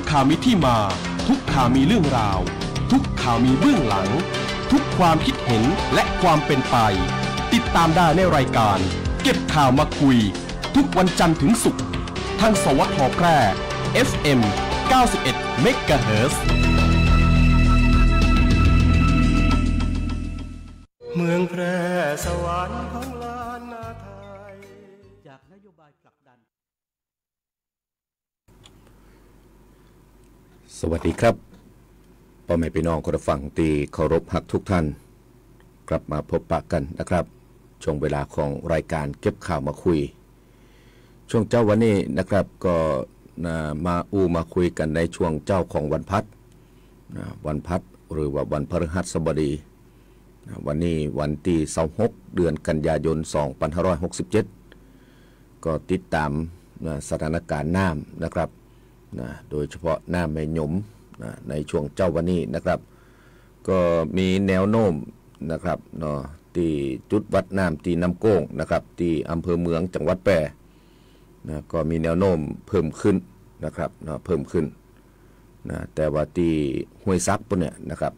ข่าวมีที่มาทุกข่าวมีเรื่องราวทุกข่าวมีเบื้องหลังทุกความคิดเห็นและความเป็นไปติดตามได้ในรายการเก็บข่าวมาคุยทุกวันจันทร์ถึงศุกร์ทางสวท.แพร่ FM 91 เมกะเฮิรตซ์เมืองแพร่สวรรค์ของล้านนาไทยจากนโยบายผลักดันสวัสดีครับพ่อแม่พี่น้องคนฟังที่เคารพรักทุกท่านกลับมาพบปะกันนะครับช่วงเวลาของรายการเก็บข่าวมาคุยช่วงเจ้าวันนี้นะครับก็มาคุยกันในช่วงเจ้าของวันพัดวันพัดหรือว่าวันพฤหัสบดีวันนี้วันที่26เดือนกันยายน2567ก็ติดตามสถานการณ์น้ำนะครับโดยเฉพาะน้ำแม่หยมในช่วงเจ้าวันนี้นะครับก็มีแนวโน้มนะครับที่จุดวัดน้ำที่น้ำโก้งนะครับที่อำเภอเมืองจังหวัดแพร่ก็มีแนวโน้มเพิ่มขึ้นนะครับเพิ่มขึ้นแต่ว่าที่ห้วยซักปุ่นเนี่ยนะครับ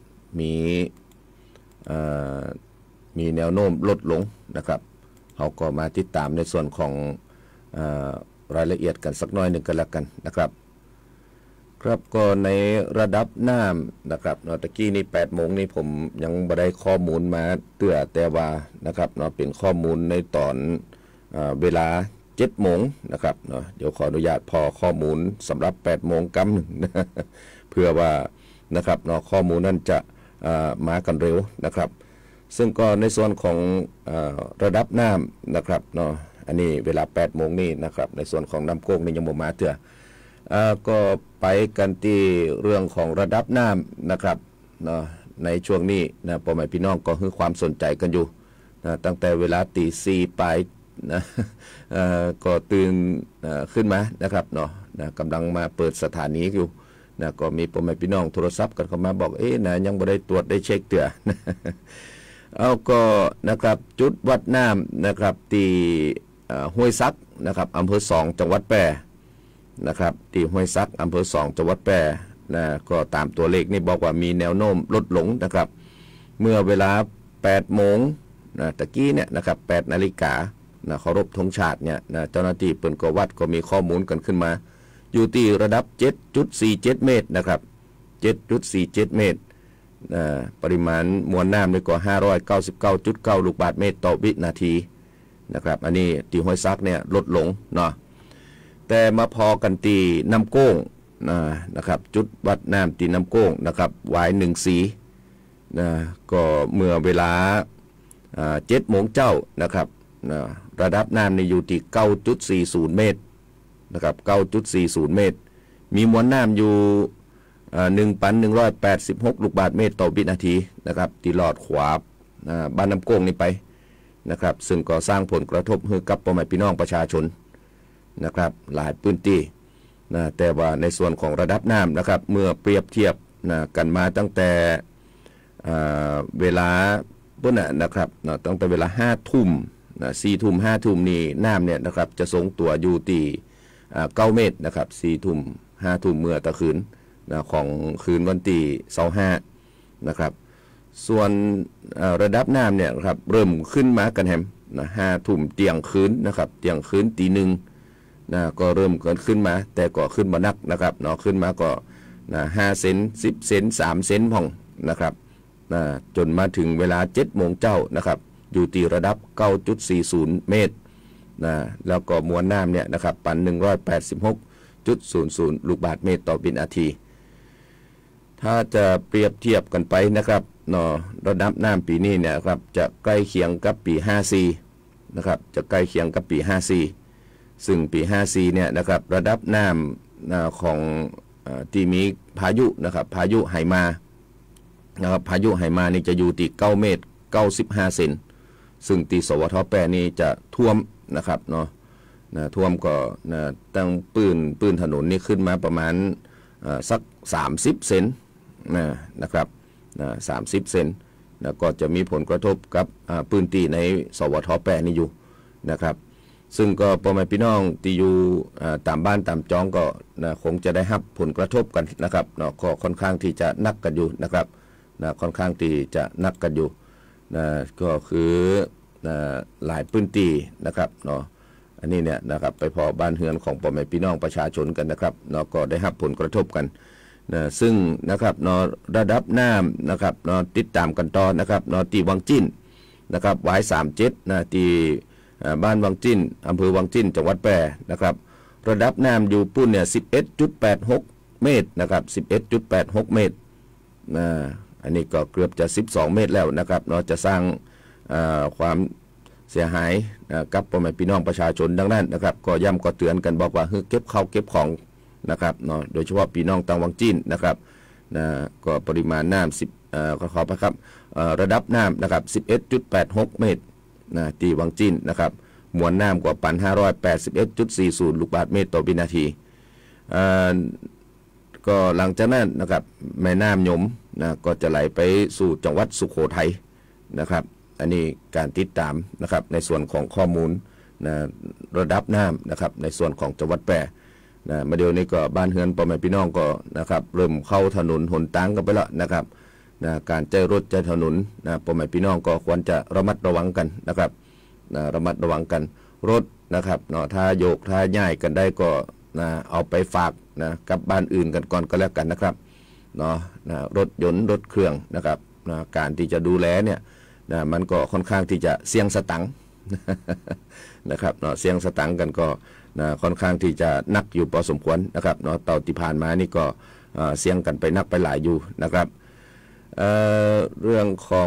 มีแนวโน้มลดลงนะครับเขาก็มาติดตามในส่วนของรายละเอียดกันสักน้อยหนึ่งกันแล้วกันนะครับครับก็ในระดับน้ำนะครับตะกี้นี่8 โมงนี่ผมยังไม่ได้ข้อมูลมาเตื้อแต่ว่านะครับเป็นข้อมูลในตอนเวลา7 โมงนะครับเดี๋ยวขออนุญาตพอข้อมูลสำหรับ8 โมงกำหนึ่งเพื่อว่านะครับข้อมูลนั้นจะมากันเร็วนะครับซึ่งก็ในส่วนของระดับน้ำนะครับอันนี้เวลา8 โมงนี่นะครับในส่วนของน้ำโก้งนี่ยังบ่มาเตื้อก็ไปกันที่เรื่องของระดับน้ำนะครับในช่วงนี้พ่อแม่พี่น้องก็ให้ความสนใจกันอยู่ตั้งแต่เวลาตี 4ไปก็ตื่นขึ้นมานะครับกำลังมาเปิดสถานีอยู่ก็มีพ่อแม่พี่น้องโทรศัพท์กันเข้ามาบอกยังไม่ได้ตรวจได้เช็คเตือ เอาก็นะครับจุดวัดน้ำนะครับที่ห้วยซักนะครับอำเภอ2จังหวัดแพร่นะครับที่ห้วยซักอำเภอ2จังหวัดแพร่ก็ตามตัวเลขนี่บอกว่ามีแนวโน้มลดลงนะครับเมื่อเวลา8 โมงตะกี้เนี่ยนะครับ8 นาฬิกาเคารพธงชาติเนี่ยเจ้าหน้าที่เปิ่นก็วัดก็มีข้อมูลกันขึ้นมาอยู่ที่ระดับ 7.47 เมตรนะครับ 7.47 เมตรปริมาณมวลน้ำนี่ก็ 599.9 ลูกบาศก์เมตรต่อวินาทีนะครับอันนี้ที่ห้วยซักเนี่ยลดลงแต่มาพอกันที่น้ำโก้งนะครับจุดวัดน้ำที่น้ำโก้งนะครับหวาย1 สีก็เมื่อเวลา7 โมงเจ้านะครับระดับน้ำนี่อยู่ที่ 9.40 เมตรนะครับ 9.40 เมตรมีมวลน้ำอยู่ 1,186 ลูกบาศก์เมตรต่อวินาทีนะครับที่ลอดขวาบ้านน้ำโก้งนี่ไปนะครับซึ่งก็สร้างผลกระทบให้กับพ่อแม่พี่น้องประชาชนนะครับหลายพื้นที่แต่ว่าในส่วนของระดับน้ำนะครับเมื่อเปรียบเทียบกันมาตั้งแต่เวลาปุ่นนะครับตั้งแต่เวลา5 ทุ่ม4 ทุ่ม5 ทุ่มนี่น้ำเนี่ยนะครับจะทรงตัวอยู่ที่9 เมตรนะครับ4 ทุ่ม5 ทุ่มเมื่อตะคืนของคืนวันที่25นะครับส่วนระดับน้ำเนี่ยครับเริ่มขึ้นมากันแฮม5 ทุ่มเที่ยงคืนนะครับเที่ยงคืนตี 1ก็เริ่มเกิดขึ้นมาแต่ก็ขึ้นมานักนะครับขึ้นมาก็5 เซน10 เซน3 เซนพ่องนะครับจนมาถึงเวลา7 โมงเจ้านะครับอยู่ที่ระดับ 9.40 เมตรแล้วก็มวลน้ำเนี่ยนะครับ1,186.00 ลูกบาศก์เมตรต่อวินาทีถ้าจะเปรียบเทียบกันไปนะครับระดับน้ำปีนี้เนี่ยครับจะใกล้เคียงกับปี54นะครับจะใกล้เคียงกับปี54ซึ่งปี54เนี่ยนะครับระดับน้ำของที่มีพายุนะครับพายุไหมานะครับพายุไหมานี่จะอยู่ที่9 เมตร 95 เซนซึ่งที่สวท.แพร่นี่จะท่วมนะครับท่วมก็ตั้งปืนถนนนี่ขึ้นมาประมาณสัก30 เซนนะครับ30 เซนแล้วก็จะมีผลกระทบกับพื้นที่ในสวท.แพร่นี่อยู่นะครับซึ่งก็พ่อแม่พี่น้องที่อยู่ตามบ้านตามจองก็คงจะได้รับผลกระทบกันนะครับเนาะก็ค่อนข้างที่จะหนักกันอยู่นะครับค่อนข้างที่จะหนักกันอยู่ก็คือหลายพื้นที่นะครับเนาะอันนี้เนี่ยนะครับไปพอบ้านเรือนของพ่อแม่พี่น้องประชาชนกันนะครับเนาะก็ได้รับผลกระทบกันซึ่งนะครับเนาะระดับน้ำนะครับเนาะติดตามกันต่อนะครับเนาะที่วังจิ้นนะครับหวาย37ที่บ้านวังจิ้นอำเภอวังจิ้นจังหวัดแพร่นะครับระดับน้ำอยู่ปุ่นเนี่ย 11.86 เมตรนะครับ 11.86 เมตรอันนี้ก็เกือบจะ12 เมตรแล้วนะครับเนาะจะสร้างความเสียหายกับพ่อแม่พี่น้องประชาชนดังนั้นนะครับก็ย้ำก็เตือนกันบอกว่าเก็บข้าวเก็บของนะครับเนาะโดยเฉพาะพี่น้องตังวังจิ้นนะครับก็ปริมาณน้ำขอครับระดับน้ำนะครับ 11.86 เมตรที่วังจิ้นนะครับมวลน้ำกว่า 1,581.40 ลูกบาศก์เมตรต่อวินาทีก็หลังจากนั้นนะครับแม่น้ำยมก็จะไหลไปสู่จังหวัดสุโขทัยนะครับอันนี้การติดตามนะครับในส่วนของข้อมูลระดับน้ำนะครับในส่วนของจังหวัดแพร่มาเดี๋ยวนี้ก็บ้านเฮือนพ่อแม่พี่น้องก็นะครับเริ่มเข้าถนนหนทางกันไปแล้วนะครับการใจรถใจถนนพ่อแม่พี่น้องก็ควรจะระมัดระวังกันนะครับระมัดระวังกันรถนะครับถ้าโยกถ้าย้ายกันได้ก็เอาไปฝากกับบ้านอื่นกันก่อนก็แล้วกันนะครับรถยนต์รถเครื่องนะครับการที่จะดูแลเนี่ยมันก็ค่อนข้างที่จะเสี่ยงสตังค์นะครับเสี่ยงสตังค์กันก็ค่อนข้างที่จะนักอยู่พอสมควรนะครับเต่าที่ผ่านมานี่ก็เสี่ยงกันไปนักไปหลายอยู่นะครับเรื่องของ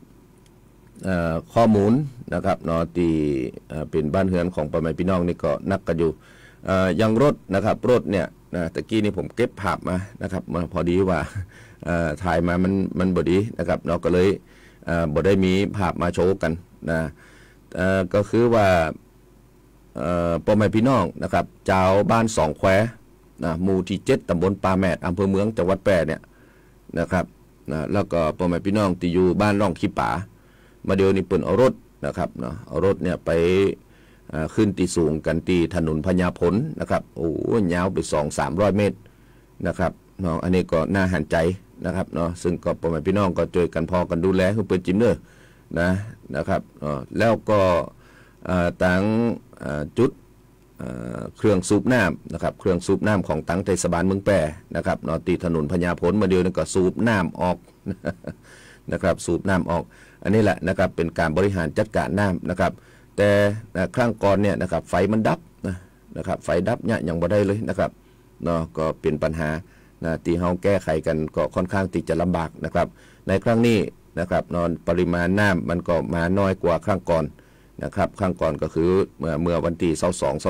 ข้อมูลนะครับที่เป็นบ้านเรือนของพ่อแม่พี่น้องนี่ก็นักกันอยู่อย่างรถนะครับรถเนี่ยตะกี้นี่ผมเก็บภาพมานะครับพอดีว่าถ่ายมามันบดีนะครับก็เลยบ่ได้มีภาพมาโชว์กันก็คือว่าพ่อแม่พี่น้องนะครับเจ้าบ้านสองแควหมู่ที่7ตำบลปาแมดอำเภอเมืองจังหวัดแพร่เนี่ยนะครับแล้วก็พ่อแม่พี่น้องที่อยู่บ้านร่องขี้ป่ามาเดี๋ยวนี้เปิ้นเอารถนะครับเอารถเนี่ยไปขึ้นตีสูงกันตีถนนพญาพลนะครับโอ้ยาวไป 200-300 เมตรนะครับอันนี้ก็น่าหันใจนะครับซึ่งก็พ่อแม่พี่น้องก็ช่วยกันพอกันดูแลให้เปิ้นจิมเนอร์นะครับแล้วก็ต่างจุดเครื่องสูบน้ำนะครับเครื่องสูบน้ำของตั้งเทศบาลเมืองแพร่นะครับตีถนนพญาพลมาเดียวนี่ก็สูบน้ำออกนะครับสูบน้ำออกอันนี้แหละนะครับเป็นการบริหารจัดการน้ำนะครับแต่ครั้งก่อนเนี่ยนะครับไฟมันดับนะครับไฟดับเนี่ยยังบ่ได้เลยนะครับก็เป็นปัญหาที่เฮาแก้ไขกันก็ค่อนข้างที่จะลำบากนะครับในครั้งนี้นะครับปริมาณน้ำมันก็มาน้อยกว่าครั้งก่อนนะครับครั้งก่อนก็คือเมื่อวันที่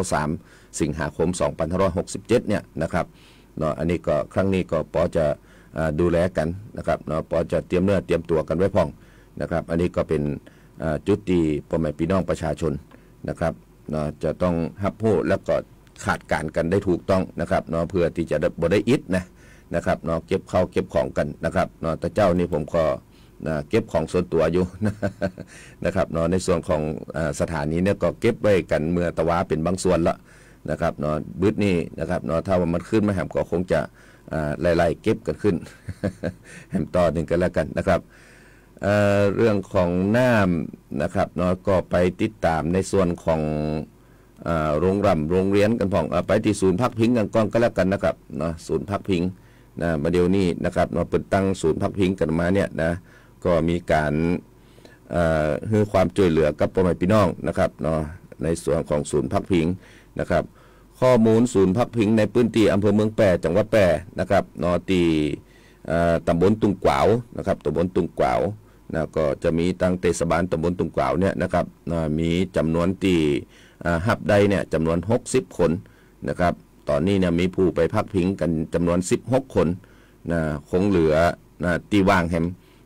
22-23 สิงหาคม 2567เนี่ยนะครับอันนี้ก็ครั้งนี้ก็ปอจะดูแลกันนะครับปอจะเตรียมเนื้อเตรียมตัวกันไว้พร้อมนะครับอันนี้ก็เป็นจุดที่พ่อแม่พี่น้องประชาชนนะครับจะต้องรับรู้แล้วก็ขาดการกันได้ถูกต้องนะครับเพื่อที่จะบ่ได้อิดนะครับเก็บข้าวเก็บของกันนะครับแต่เจ้านี่ผมก็เก็บของส่วนตัวอยู่นะครับในส่วนของสถานีเนี่ยก็เก็บไว้กันเมื่อตะวาเป็นบางส่วนละนะครับบึ้ดนี่นะครับถ้าว่ามันขึ้นมาแหมก็คงจะไล่ๆเก็บกันขึ้นแหมต่อหนึ่งกันแล้วกันนะครับเรื่องของน้ำนะครับก็ไปติดตามในส่วนของโรงเรียนกันพ่องไปที่ศูนย์พักพิงกันก่อนก็แล้วกันนะครับศูนย์พักพิงมาเดี๋ยวนี้นะครับเปิดตั้งศูนย์พักพิงกันมาเนี่ยก็มีการให้ความช่วยเหลือกับพ่อแม่พี่น้องนะครับในส่วนของศูนย์พักพิงนะครับข้อมูลศูนย์พักพิงในพื้นที่อำเภอเมืองแพร่จังหวัดแพร่นะครับที่ตำบลตุงกวาวนะครับตำบลตุงกวาวก็จะมีตั้งเทศบาลตำบลตุงกวาวเนี่ยนะครับมีจำนวนที่ฮับได้เนี่ยจำนวน60 คนนะครับตอนนี้เนี่ยมีผู้ไปพักพิงกันจำนวน16 คนคงเหลือตีว่างแฮม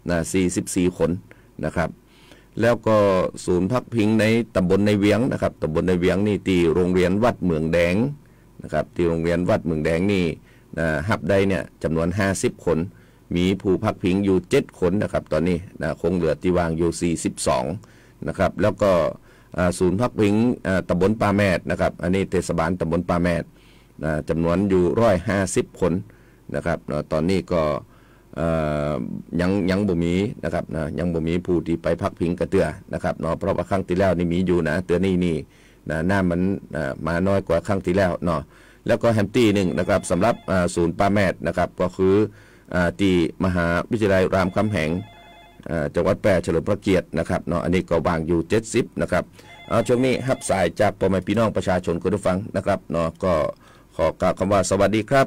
44 คนนะครับแล้วก็ศูนย์พักพิงในตำบลในเวียงนะครับตำบลในเวียงนี่ที่โรงเรียนวัดเมืองแดงนะครับที่โรงเรียนวัดเมืองแดงนี่ฮับได้เนี่ยจำนวน50 คนมีผู้พักพิงอยู่7 คนนะครับตอนนี้คงเหลือตีว่างอยู่42นะครับแล้วก็ศูนย์พักพิงตำบลป่าแมดนะครับอันนี้เทศบาลตำบลป่าแมดจำนวนอยู่150 คนนะครับตอนนี้ก็ยังบ่มีนะครับยังบ่มีผู้ที่ไปพักพิงกระเตือนะครับเนาะเพราะว่าครั้งที่แล้วนี่มีอยู่นะเตือนี่น้ำมันมาน้อยกว่าครั้งที่แล้วเนาะแล้วก็แฮมตี้หนึ่งนะครับสำหรับศูนย์ป่าแมดนะครับก็คือที่มหาวิทยาลัยรามคำแหงจังหวัดแพร่เฉลิมพระเกียรตินะครับเนาะอันนี้ก็วางอยู่70นะครับช่วงนี้รับสายจากพ่อแม่พี่น้องประชาชนคุณผู้ฟังนะครับเนาะก็ขอกล่าวคำว่าสวัสดีครับ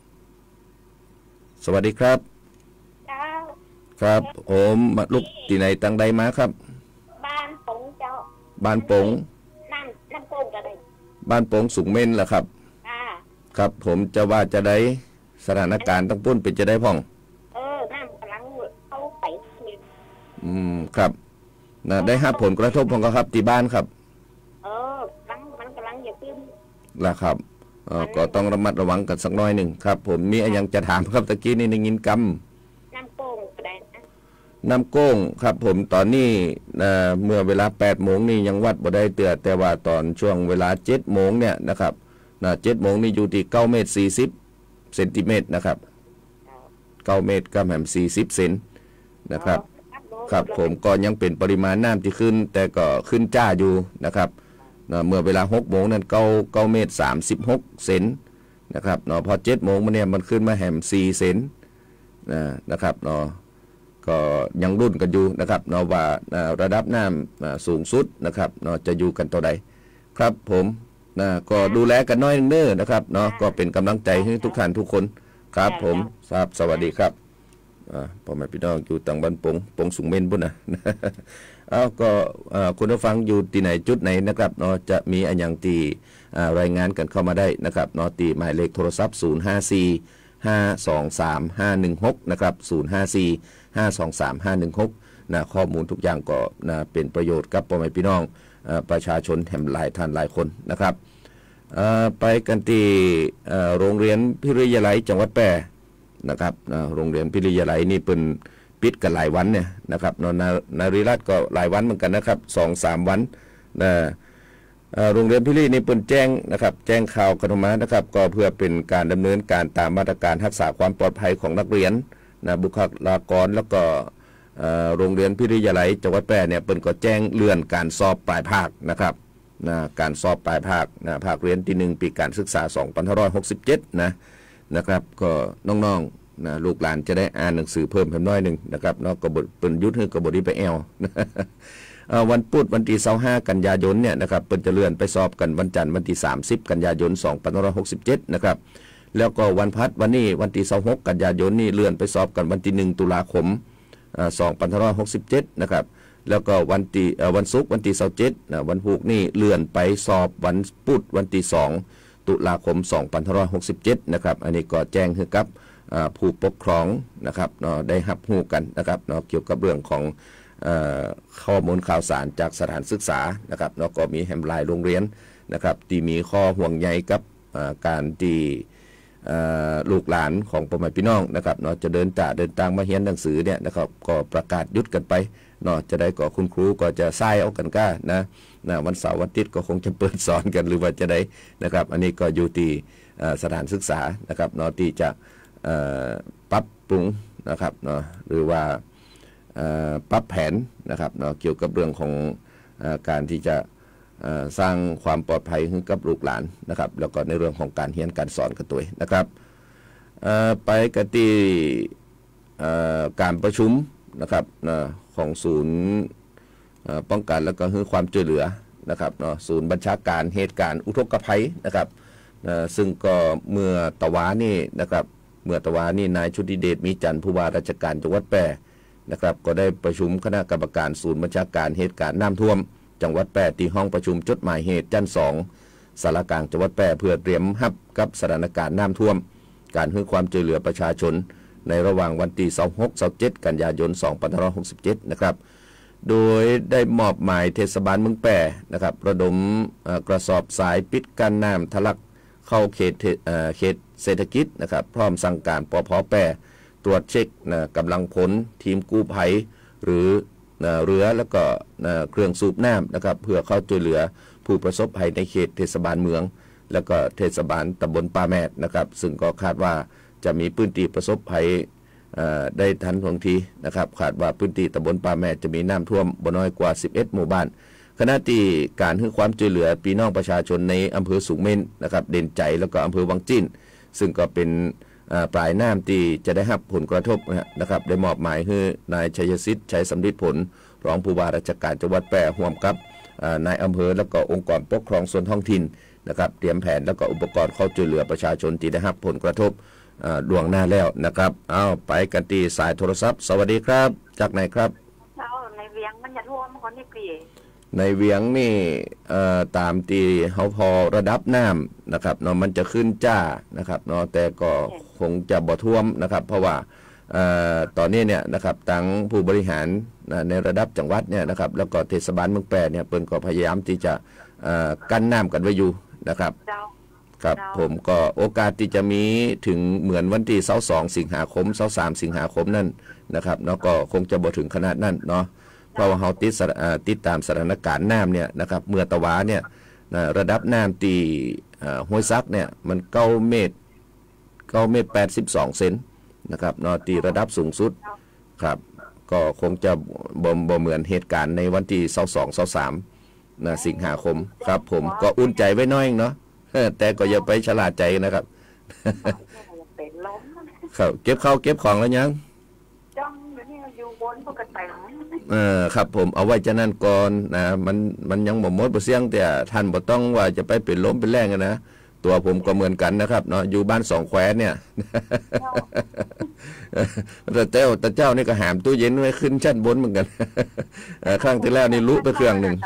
สวัสดีครับครับผมมาลูกที่ไหนตั้งใดมาครับบ้านปงเจ้าบ้านปงน้ำปงกันเลยบ้านปงสุงเม่นล่ะครับครับผมจะว่าจะได้สถานการณ์ตั้งปุ้นเป็นจะได้พ่องน้ำกำลังเข้าไปครับได้รับผลกระทบของเขาครับที่บ้านครับมันกำลังอย่าขึ้นล่ะครับก็ต้องระมัดระวังกันสักน้อยหนึ่งครับผมมีอะไรยังจะถามครับตะกี้นี่ในยินกำน้ำโก้งก็ได้นะน้ำโก้งครับผมตอนนี้เมื่อเวลา8 โมงนี่ยังวัดบ่ได้เตือแต่ว่าตอนช่วงเวลา7 โมงเนี่ยนะครับ7 โมงนี่อยู่ที่9 เมตร 40 เซนติเมตรนะครับ9 เมตรกับแหม40 เซนนะครับครับผมก็ยังเป็นปริมาณน้ำที่ขึ้นแต่ก็ขึ้นจ้าอยู่นะครับเมื่อเวลา6 โมงนั้น9 เมตร 36 เซนนะครับพอ7 โมงมันเนี่ยมันขึ้นมาแหม4 เซนนะครับก็ยังรุ่นกันอยู่นะครับว่าระดับน้ำสูงสุดนะครับจะอยู่กันต่อใดครับผมก็ดูแลกันน้อยนึงนะครับก็เป็นกำลังใจให้ทุกท่านทุกคนครับผมครับสวัสดีครับพ่อแม่พี่น้องอยู่ต่างบ้านปงสุงเม่นบุญนะก็คุณผู้ฟังอยู่ที่ไหนจุดไหนนะครับจะมีอันอย่างที่รายงานกันเข้ามาได้นะครับตีหมายเลขโทรศัพท์054-523-516นะครับ054-523-516ข้อมูลทุกอย่างก็เป็นประโยชน์กับพ่อแม่พี่น้องประชาชนแถมหลายท่านหลายคนนะครับไปกันที่โรงเรียนพิริยาลัยจังหวัดแพร่นะครับโรงเรียนพิริยาลัยนี่เป็นปิดกันหลายวันเนี่ยนะครับนารีรัตน์ก็หลายวันเหมือนกันนะครับ 2-3 วันโรงเรียนพิรินี่เป็นแจ้งนะครับแจ้งข่าวกันมานะครับก็เพื่อเป็นการดำเนินการตามมาตรการรักษาความปลอดภัยของนักเรียนบุคลากรแล้วก็โรงเรียนพิริยาลัยจังหวัดแพร่เนี่ยเป็นก็แจ้งเลื่อนการสอบปลายภาคนะครับการสอบปลายภาคภาคเรียนที่1ปีการศึกษา2567นะครับก็น้องๆลูกหลานจะได้อ่านหนังสือเพิ่มเพิ่มน้อยหนึ่งนะครับก็เป็นยุทธให้กบฏไปแอลวันพุธวันที่25 กันยายนเนี่ยนะครับเป็นจะเลื่อนไปสอบกันวันจันทร์วันที่30 กันยายน2567นะครับแล้วก็วันพัดวันนี้วันที่26 กันยายนนี่เลื่อนไปสอบกันวันที่1 ตุลาคม2567นะครับแล้วก็วันศุกร์วันที่27วันพุธนี่เลื่อนไปสอบวันพุธวันที่2 ตุลาคม2567นะครับอันนี้ก็แจ้งให้กับผู้ปกครองนะครับได้รับรู้กันนะครับเกี่ยวกับเรื่องของข้อมูลข่าวสารจากสถานศึกษานะครับก็มีแฮมไลน์โรงเรียนนะครับที่มีข้อห่วงใยกับการที่ลูกหลานของพ่อแม่พี่น้องนะครับจะเดินทางมาเรียนหนังสือเนี่ยนะครับก็ประกาศหยุดกันไปจะได้ก็คุณครูก็จะไส้เอากันก้านะวันเสาร์วันอาทิตย์ก็คงจะเปิดสอนกันหรือว่าจะได้นะครับอันนี้ก็อยู่ที่สถานศึกษานะครับที่จะปรับปรุงนะครับหรือว่าปรับแผนนะครับเกี่ยวกับเรื่องของการที่จะสร้างความปลอดภัยให้กับลูกหลานนะครับแล้วก็ในเรื่องของการเรียนการสอนกันตัวนะครับไปกันที่การประชุมนะครับของศูนย์ป้องกันและก็ให้ความช่วยเหลือนะครับศูนย์บัญชาการเหตุการณ์อุทกภัยนะครับซึ่งก็เมื่อตะวานี่นะครับนายชุติเดชมีจันทร์ผู้ว่าราชการจังหวัดแพร่นะครับก็ได้ประชุมคณะกรรมการศูนย์บัญชาการเหตุการณ์น้ำท่วมจังหวัดแพร่ที่ห้องประชุมจดหมายเหตุจันทร์2 สารกลางจังหวัดแพร่เพื่อเตรียมรับกับสถานการณ์น้ำท่วมการให้ความช่วยเหลือประชาชนในระหว่างวันที่26-27 กันยายน2567นะครับโดยได้มอบหมายเทศบาลเมืองแพร่นะครับระดมกระสอบทรายปิดกั้นน้ำทะลักเข้าเขตเศรษฐกิจนะครับพร้อมสั่งการปภ.แพร่ตรวจเช็คกำลังพลทีมกู้ภัยหรือเรือแล้วก็เครื่องสูบน้ำนะครับเพื่อเข้าช่วยเหลือผู้ประสบภัยในเขตเทศบาลเมืองแล้วก็เทศบาลตำบลป่าแมดนะครับซึ่งก็คาดว่าจะมีพื้นที่ประสบภัยได้ทันท่วงทีนะครับคาดว่าพื้นที่ตำบลป่าแมดจะมีน้ำท่วมบ่น้อยกว่า11หมู่บ้านขณะที่การให้ความช่วยเหลือพี่น้องประชาชนในอำเภอสูงเม่นนะครับเด่นใจแล้วก็อำเภอวังจิ้นซึ่งก็เป็นปลายน้ำที่จะได้รับผลกระทบนะครับได้มอบหมายให้นายชัยสิทธิ์ชัยสำริดผลรองผู้ว่าราชการจังหวัดแพร่ร่วมกับนายอำเภอแล้วก็องค์กรปกครองส่วนท้องถิ่นนะครับเตรียมแผนแล้วก็อุปกรณ์เข้าช่วยเหลือประชาชนที่ได้รับผลกระทบล่วงหน้าแล้วนะครับเอาไปกันที่สายโทรศัพท์สวัสดีครับจากไหนครับในเวียงมันจะท่วมคนที่เปลี่ยในเวียงนี่ตามที่เขาพอระดับน้ำนะครับเนาะมันจะขึ้นจ้านะครับเนาะแต่ก็คงจะบ่ท่วมนะครับเพราะว่าตอนนี้เนี่ยนะครับทั้งผู้บริหารในระดับจังหวัดเนี่ยนะครับแล้วก็เทศบาลเมืองแปรเนี่ยเปิ้นก็พยายามที่จะกั้นน้ำกันไว้อยู่นะครับครับผมก็โอกาสที่จะมีถึงเหมือนวันที่22สิงหาคม23สิงหาคมนั่นนะครับเนาะก็คงจะบ่ถึงขนาดนั้นเนาะเพราะว่าเราติดตามสถานการณ์น้ำเนี่ยนะครับเมื่อตะวาเนี่ยระดับน้ำที่ห้วยซักเนี่ยมัน9 เมตร82 เซนนะครับเนาะที่ระดับสูงสุดครับก็คงจะบ่เหมือนเหตุการณ์ในวันที่22 23สิงหาคมครับผมก็อุ่นใจไว้น้อยเนาะแต่ก็อย่าไปฉลาดใจนะครับครับเก็บข้าวเก็บของแล้วยังครับผมเอาไว้จะนั่นก่อนนะมันยังบ่หมดบ่เสี่ยงแต่ท่านบ่ต้องว่าจะไปเป็นล้มเป็นแรงนะตัวผมก็เหมือนกันนะครับเนาะอยู่บ้าน2แควเนี่ยแต่เจ้านี่ก็หามตู้เย็นไว้ขึ้นชั้นบนเหมือนกันครั้งที่แล้วนี่ลุไปเครื่องนึง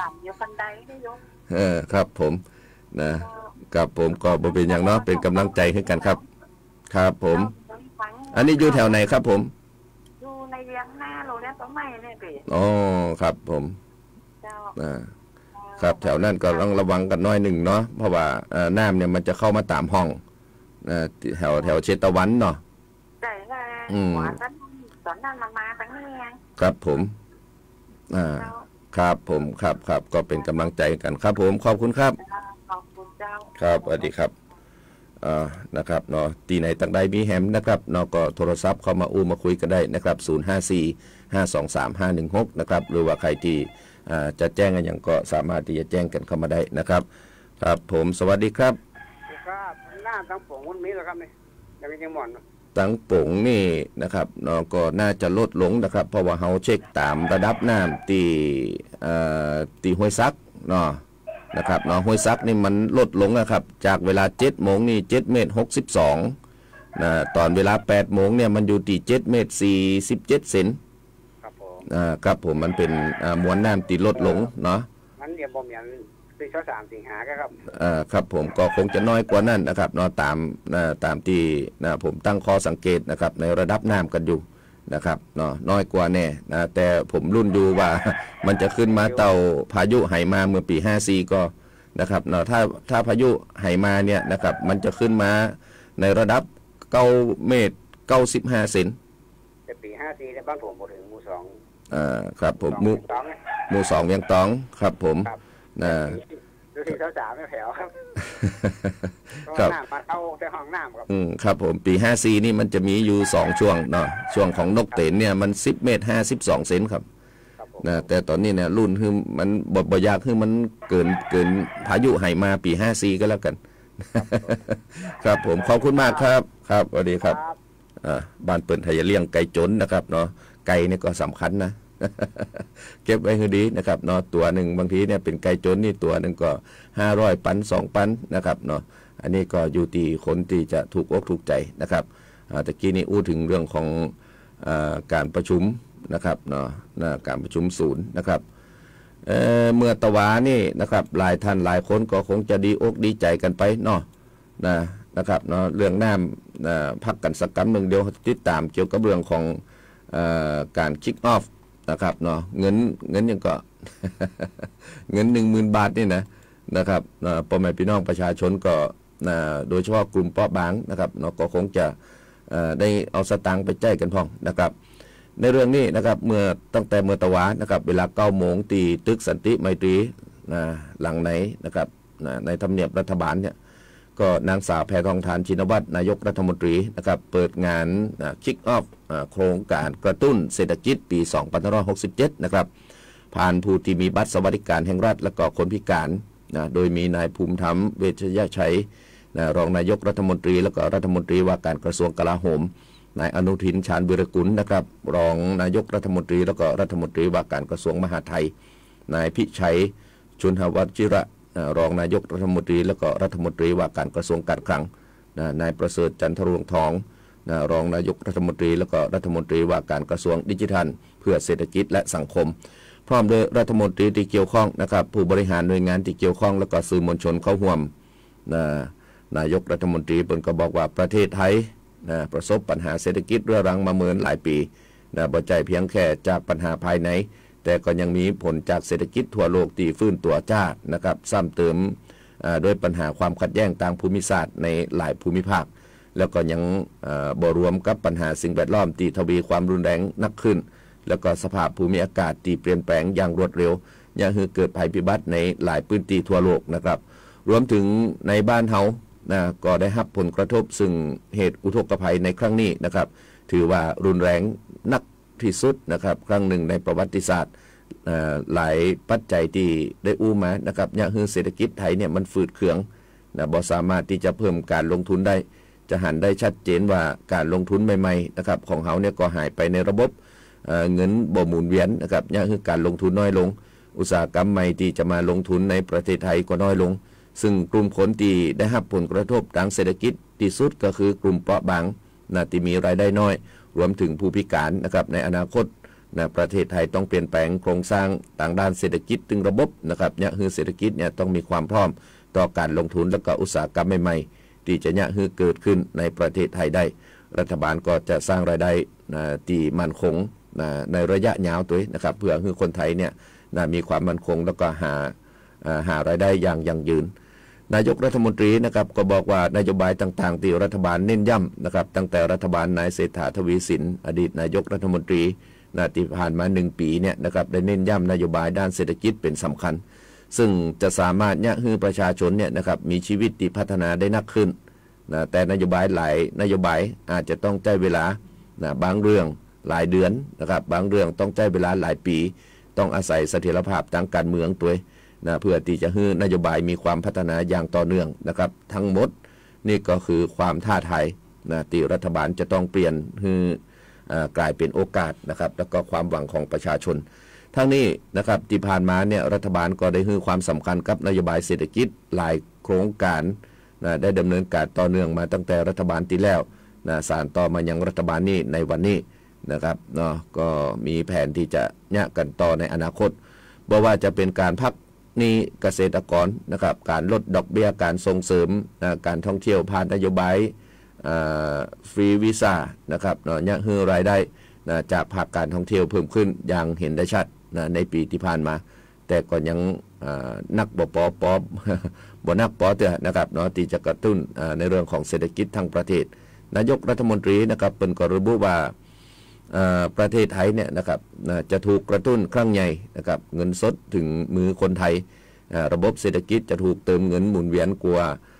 ครับผมนะครับผมก็บ่เป็นอย่างเนาะเป็นกำลังใจให้กันครับครับผมอันนี้อยู่แถวไหนครับผมอยู่ในเวียงหน้าโรงเรียนต้นไม้เนี่ยพี่อ๋อครับผมครับแถวนั้นก็ต้องระวังกันน้อยหนึ่งเนาะเพราะว่าน้ำเนี่ยมันจะเข้ามาตามห้องแถวเชตวันเนาะใช่ค่ะตอนนั้นมาตั้งนี้ครับผมครับผมครับก็เป็นกำลังใจกันครับผมขอบคุณครับครับสวัสดีครับนะครับเนาะตีไหนตั้งใดมีแฮมนะครับเนาะก็โทรศัพท์เข้ามามาคุยกันได้นะครับ0545235516นะครับหรือว่าใครที่จะแจ้งกันอย่างก็สามารถที่จะแจ้งกันเข้ามาได้นะครับครับผมสวัสดีครับครับหน้าตั้งป๋งวันนี้แล้วครับนี่ยังไม่ยังหมดตั้งป๋งนี่นะครับเนาะก็น่าจะลดลงนะครับเพราะว่าเฮาเช็คตามระดับน้ำตีห้วยซักเนาะนะครับเนาะห้วยซักนี่มันลดลงนะครับจากเวลา 7 โมงนี่7 เมตร 62นะตอนเวลา 8 โมงเนี่ยมันอยู่ที่7 เมตร 47 เซนครับผมมันเป็นมวลน้ำตีลดลงเนาะมันเดี๋ยวบ่มีปี23สิงหาครับครับผมก็คงจะน้อยกว่านั้นนะครับเนาะตามที่ผมตั้งข้อสังเกตนะครับในระดับน้ำกันอยู่นะครับเนาะน้อยกว่าแน่นะแต่ผมรุ่นดูว่ามันจะขึ้นมาเต่าพายุไหมาเมื่อปี54ก็นะครับเนาะถ้าพายุไหมาเนี่ยนะครับมันจะขึ้นมาในระดับ9 เมตร 95 เซนแต่ปี54เนี่ยบ้านผมบ่ถึงหมู่2 ครับผมหมู่2ยังต้องครับผมดูที่23ไม่แถวครับน้ำมาเข้าแต่ห้องน้ำครับครับผมปี54นี่มันจะมีอยู่2ช่วงเนาะช่วงของนกเต็นเนี่ยมัน10 เมตร 52 เซนครับนะแต่ตอนนี้เนี่ยรุ่นคือมันบ่ยากคือมันเกินพายุไหมาปี54ก็แล้วกันครับผมขอบคุณมากครับครับสวัสดีครับบ้านเปิ้นไทยเลี้ยงไก่จนนะครับเนาะไก่นี่ก็สำคัญนะเก็บไว้ให้ดีนะครับเนาะตัวหนึ่งบางทีเนี่ยเป็นไก่จนนี่ตัวหนึ่งก็500 ปัน2 ปันนะครับเนาะอันนี้ก็อยู่ที่คนที่จะถูกอกถูกใจนะครับตะกี้นี้อู้ถึงเรื่องของการประชุมนะครับเนาะการประชุมศูนย์นะครับเมื่อตะวานี่นะครับหลายท่านหลายคนก็คงจะดีอกดีใจกันไปเนาะนะครับเนาะเรื่องน้ำพักกันสักกำหนึ่งเดียวติดตามเกี่ยวกับเรื่องของการคิกออฟนะครับเนาะเงินยังก็ เงิน 10,000 บาทนี่นะครับพ่อแม่พี่น้องประชาชนก็โดยเฉพาะกลุ่มเปราะบางนะครับเนาะก็คงจะได้เอาสตางค์ไปแจกกันพ้องนะครับในเรื่องนี้นะครับตั้งแต่เมื่อตะวันนะครับเวลา9 โมงตีตึกสันติไมตรีหลังไหนนะครับในทำเนียบรัฐบาลเนี่ยก็นางสาวแพทองธารชินวัตรนายกรัฐมนตรีนะครับเปิดงานคิกออฟโครงการกระตุ้นเศรษฐกิจปี 2567 นะครับผ่านผู้ที่มีบัตรสวัสดิการแห่งรัฐและก็คนพิการโดยมีนายภูมิธรรมเวชยชัยรองนายกรัฐมนตรีและก็รัฐมนตรีว่าการกระทรวงกลาโหมนายอนุทินชาญวิรกุลนะครับรองนายกรัฐมนตรีและก็รัฐมนตรีว่าการกระทรวงมหาดไทยนายพิชัยชุนหวัชิระรองนายกรัฐมนตรีและก็รัฐมนตรีว่าการกระทรวงการคลังนายประเสริฐจันทรวงศ์ทองรองนายกรัฐมนตรีและก็รัฐมนตรีว่าการกระทรวงดิจิทัลเพื่อเศรษฐกิจและสังคมพร้อมด้วยรัฐมนตรีที่เกี่ยวข้องนะครับผู้บริหารหน่วยงานที่เกี่ยวข้องและก็สื่อมวลชนเข้าร่วมนายกรัฐมนตรีเปิ่นก็บอกว่าประเทศไทยประสบปัญหาเศรษฐกิจเรื้อรังมาเมินหลายปีบ่ใจเพียงแค่จากปัญหาภายในแต่ก็ยังมีผลจากเศรษฐกิจทั่วโลกที่ฟื้นตัวจ้านะครับซ้ำเติมโดยปัญหาความขัดแย้งทางภูมิศาสตร์ในหลายภูมิภาคแล้วก็ยังบ่รวมกับปัญหาสิ่งแวดล้อมที่ทวีความรุนแรงนักขึ้นแล้วก็สภาพภูมิอากาศที่เปลี่ยนแปลงอย่างรวดเร็วยังให้เกิดภัยพิบัติในหลายพื้นที่ทั่วโลกนะครับรวมถึงในบ้านเฮาก็ได้รับผลกระทบซึ่งเหตุอุทกภัยในครั้งนี้นะครับถือว่ารุนแรงนักที่สุดนะครับครั้งหนึ่งในประวัติศาสตร์หลายปัจจัยที่ได้อู้มานะครับยังให้เศรษฐกิจไทยเนี่ยมันฝืดเคืองบ่สามารถที่จะเพิ่มการลงทุนได้จะหันได้ชัดเจนว่าการลงทุนใหม่ๆนะครับของเฮาเนี่ยก็หายไปในระบบเงินบ่หมุนเวียนนะครับยังให้การลงทุนน้อยลงอุตสาหกรรมใหม่ที่จะมาลงทุนในประเทศไทยก็น้อยลงซึ่งกลุ่มคนที่ได้รับผลกระทบทางเศรษฐกิจที่สุดก็คือกลุ่มเปราะบางที่มีรายได้น้อยรวมถึงผู้พิการนะครับในอนาคตประเทศไทยต้องเปลี่ยนแปลงโครงสร้างต่างด้านเศรษฐกิจถึงระบบนะครับเนี่ยคือเศรษฐกิจเนี่ยต้องมีความพร้อมต่อการลงทุนและก็อุตสาหกรรมใหม่ๆที่จะเนี่ยคือเกิดขึ้นในประเทศไทยได้รัฐบาลก็จะสร้างรายได้ที่มั่นคงในระยะยาวตัวนะครับเพื่อให้คนไทยเนี่ยมีความมั่นคงแล้วก็หารายได้อย่างยั่งยืนนายกรัฐมนตรีนะครับก็บอกว่านโยบายต่างๆที่รัฐบาลเน้นย้ำนะครับตั้งแต่รัฐบาลนายเศรษฐาทวีสินอดีตนายกรัฐมนตรีที่ผ่านมา1 ปีเนี่ยนะครับได้เน้นย้ำนโยบายด้านเศรษฐกิจเป็นสำคัญซึ่งจะสามารถเนี่ยให้ประชาชนเนี่ยนะครับมีชีวิตที่พัฒนาได้นักขึ้นแต่นโยบายหลายนโยบายอาจจะต้องใช้เวลาบางเรื่องหลายเดือนนะครับบางเรื่องต้องใช้เวลาหลายปีต้องอาศัยเสถียรภาพทางการเมืองตัวเพื่อที่จะให้นโยบายมีความพัฒนาอย่างต่อเนื่องนะครับทั้งหมดนี่ก็คือความท้าทายที่รัฐบาลจะต้องเปลี่ยนให้กลายเป็นโอกาสนะครับแล้วก็ความหวังของประชาชนทั้งนี้นะครับที่ผ่านมาเนี่ยรัฐบาลก็ได้ให้ความสำคัญกับนโยบายเศรษฐกิจหลายโครงการได้ดำเนินการต่อเนื่องมาตั้งแต่รัฐบาลที่แล้วสานต่อมายังรัฐบาลนี้ในวันนี้นะครับก็มีแผนที่จะเนี่ยกันต่อในอนาคตบอกว่าจะเป็นการพักหนี้เกษตรกรนะครับการลดดอกเบี้ยการส่งเสริมการท่องเที่ยวผ่านนโยบายฟรีวีซ่านะครับเนี่ยให้รายได้จากภาคการท่องเที่ยวเพิ่มขึ้นอย่างเห็นได้ชัดในปีที่ผ่านมาแต่ก็ยังนักบ่นักปอเตอนะครับที่จะกระตุ้นในเรื่องของเศรษฐกิจทั้งประเทศนายกรัฐมนตรีนะครับเป็นก็ระบุว่าประเทศไทยเนี่ยนะครับจะถูกกระตุ้นครั้งใหญ่นะครับเงินสดถึงมือคนไทยระบบเศรษฐกิจจะถูกเติมเงินหมุนเวียนกว่า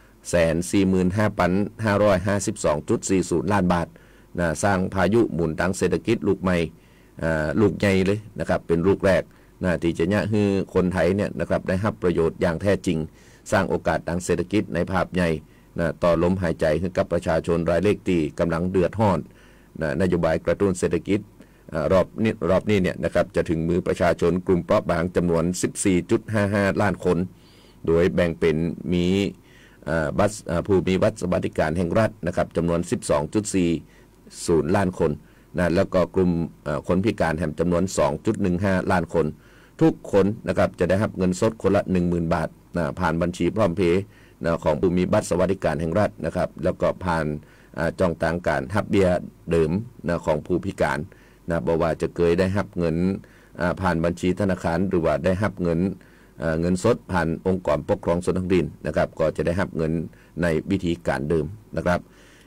145,552.40 ล้านบาทสร้างพายุหมุนทางเศรษฐกิจลูกใหม่ลูกใหญ่เลยนะครับเป็นลูกแรกที่จะเนี่ยให้คนไทยเนี่ยนะครับได้รับประโยชน์อย่างแท้จริงสร้างโอกาสทางเศรษฐกิจในภาพใหญ่ต่อลมหายใจให้กับประชาชนรายเล็กที่กำลังเดือดร้อนนโยบายกระตุ้นเศรษฐกิจรอบนี้เนี่ยนะครับจะถึงมือประชาชนกลุ่มเปราะบางจำนวน 14.55 ล้านคนโดยแบ่งเป็นมีผู้มีบัตรสวัสดิการแห่งรัฐนะครับจำนวน 12.40 ล้านคนแล้วก็กลุ่มคนพิการแห่งจำนวน 2.15 ล้านคนทุกคนนะครับจะได้รับเงินสดคนละ 10,000 บาทผ่านบัญชีพร้อมเพย์ของผู้มีบัตรสวัสดิการแห่งรัฐนะครับแล้วก็ผ่านจ้องต่างการรับเบี้ยเดิมของผู้พิการบอกว่าจะเคยได้รับเงินผ่านบัญชีธนาคารหรือว่าได้รับเงินสดผ่านองค์กรปกครองส่วนท้องถิ่นนะครับก็จะได้รับเงินในวิธีการเดิมนะครับ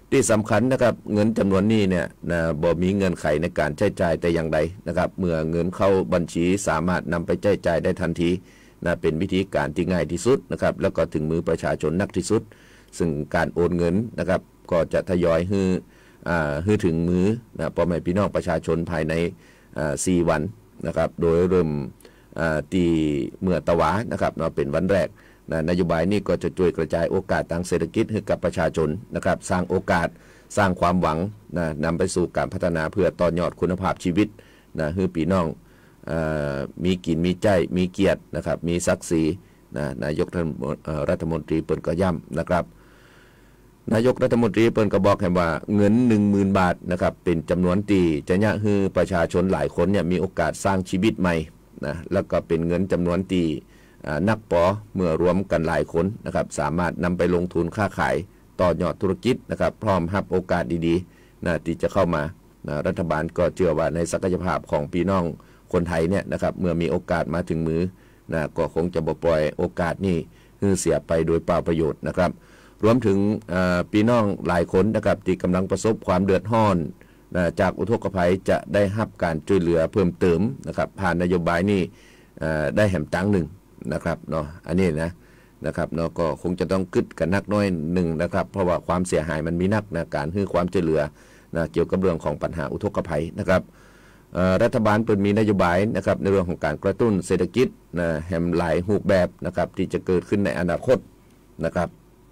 ที่สำคัญนะครับเงินจำนวนนี้เนี่ยนะบ่มีเงื่อนไขในการใช้จ่ายแต่อย่างใดนะครับเมื่อเงินเข้าบัญชีสามารถนำไปใช้จ่ายได้ทันทีนะเป็นวิธีการที่ง่ายที่สุดนะครับแล้วก็ถึงมือประชาชนนักที่สุดซึ่งการโอนเงินนะครับก็จะทยอยให้ถึงมือนะพ่อแม่พี่น้องประชาชนภายใน4 วันนะครับโดยเริ่มที่เมื่อตะวานะครับเนาะเป็นวันแรกนะนโยบายนี้ก็จะช่วยกระจายโอกาสทางเศรษฐกิจให้กับประชาชนนะครับสร้างโอกาสสร้างความหวังนะนำไปสู่การพัฒนาเพื่อต่อยอดคุณภาพชีวิตนะให้พี่น้องมีกินมีใจมีเกียรตินะครับมีศักดิ์ศรีนะนายกรัฐมนตรีเปิ้นก็ย้ำนะครับนายกรัฐมนตรีเปิ้นก็บอกให้ว่าเงิน 10,000 บาทนะครับเป็นจำนวนที่จะยะให้ประชาชนหลายคนเนี่ยมีโอกาสสร้างชีวิตใหม่นะแล้วก็เป็นเงินจำนวนที่นักปอเมื่อรวมกันหลายคนนะครับสามารถนำไปลงทุนค้าขายต่อยอดธุรกิจนะครับพร้อมรับโอกาสดีๆนะที่จะเข้ามานะรัฐบาลก็เชื่อว่าในศักยภาพของพี่น้องคนไทยเนี่ยนะครับเมื่อมีโอกาสมาถึงมือนะก็คงจะบ่ปล่อยโอกาสนี้ให้เสียไปโดยเปล่าประโยชน์นะครับรวมถึงพี่น้องหลายคนนะครับที่กำลังประสบความเดือดร้อนจากอุทกภัยจะได้รับการช่วยเหลือเพิ่มเติมนะครับผ่านนโยบายนี้ได้แหมตังหนึ่งนะครับเนาะอันนี้นะครับเนาะก็คงจะต้องกึดกันนักน้อยหนึ่งนะครับเพราะว่าความเสียหายมันมีนักนะการให้ความช่วยเหลือนะเกี่ยวกับเรื่องของปัญหาอุทกภัยนะครับรัฐบาลเปิดมีนโยบายนะครับในเรื่องของการกระตุ้นเศรษฐกิจนะแหมหลายรูปแบบนะครับที่จะเกิดขึ้นในอนาคตนะครับ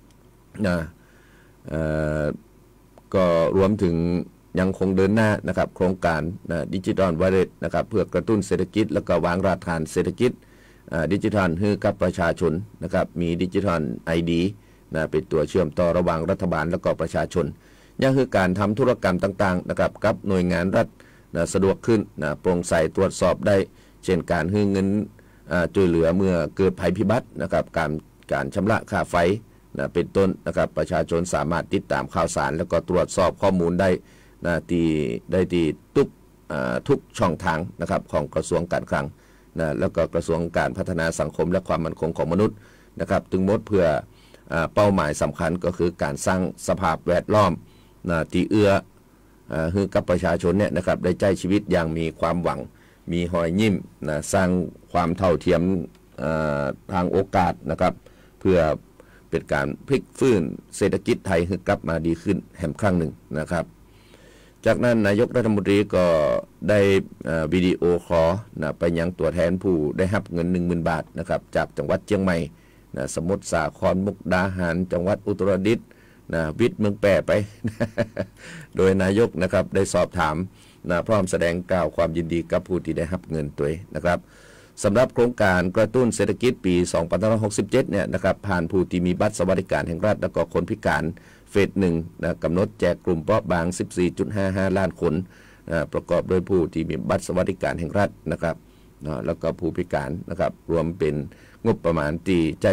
ก็รวมถึงยังคงเดินหน้านะครับโครงการดิจิทัลวอลเล็ตนะครับเพื่อกระตุ้นเศรษฐกิจแล้วก็วางรากฐานเศรษฐกิจดิจิทัลให้กับประชาชนนะครับมีดิจิทัล ID นะเป็นตัวเชื่อมต่อระหว่างรัฐบาลและก็ประชาชนยังคือการทำธุรกรรมต่างๆนะครับกับหน่วยงานรัฐนะสะดวกขึ้นนะโปร่งใสตรวจสอบได้เช่นการให้เงินช่วยเหลือเมื่อเกิดภัยพิบัตินะครับการชำระค่าไฟนะเป็นต้นนะครับประชาชนสามารถติดตามข่าวสารแล้วก็ตรวจสอบข้อมูลได้นะที่ทุกช่องทางนะครับของกระทรวงการคลังนะแล้วก็กระทรวงการพัฒนาสังคมและความมั่นคงของมนุษย์นะครับถึงหมดเพื่อเป้าหมายสำคัญก็คือการสร้างสภาพแวดล้อมนะที่เอื้อให้กับประชาชนเนี่ยนะครับได้ใช้ชีวิตอย่างมีความหวังมีรอยยิ้มนะสร้างความเท่าเทียมทางโอกาสนะครับเพื่อเป็นการพลิกฟื้นเศรษฐกิจไทยให้กลับมาดีขึ้นแห่งครั้งหนึ่งนะครับจากนั้นนายกรัฐมนตรีก็ได้วิดีโอคอลนะไปยังตัวแทนผู้ได้รับเงิน 10,000 บาทนะครับจากจังหวัดเชียงใหม่นะสมุทรสาครมุกดาหารจังหวัดอุตรดิตถ์นะวิทย์เมืองแปะไป โดยนายกนะครับได้สอบถามนะพร้อมแสดงกล่าวความยินดีกับผู้ที่ได้รับเงินตัวนะครับสำหรับโครงการกระตุ้นเศรษฐกิจปี 2567 เนี่ยนะครับผ่านผู้ที่มีบัตรสวัสดิการแห่งรัฐและก็คนพิการเฟส1นะกำหนดแจกกลุ่มเปราะบาง 14.55 ล้านคนประกอบด้วยผู้ที่มีบัตรสวัสดิการแห่งรัฐนะครับแล้วก็ผู้พิการนะครับรวมเป็นงบประมาณที่ใจ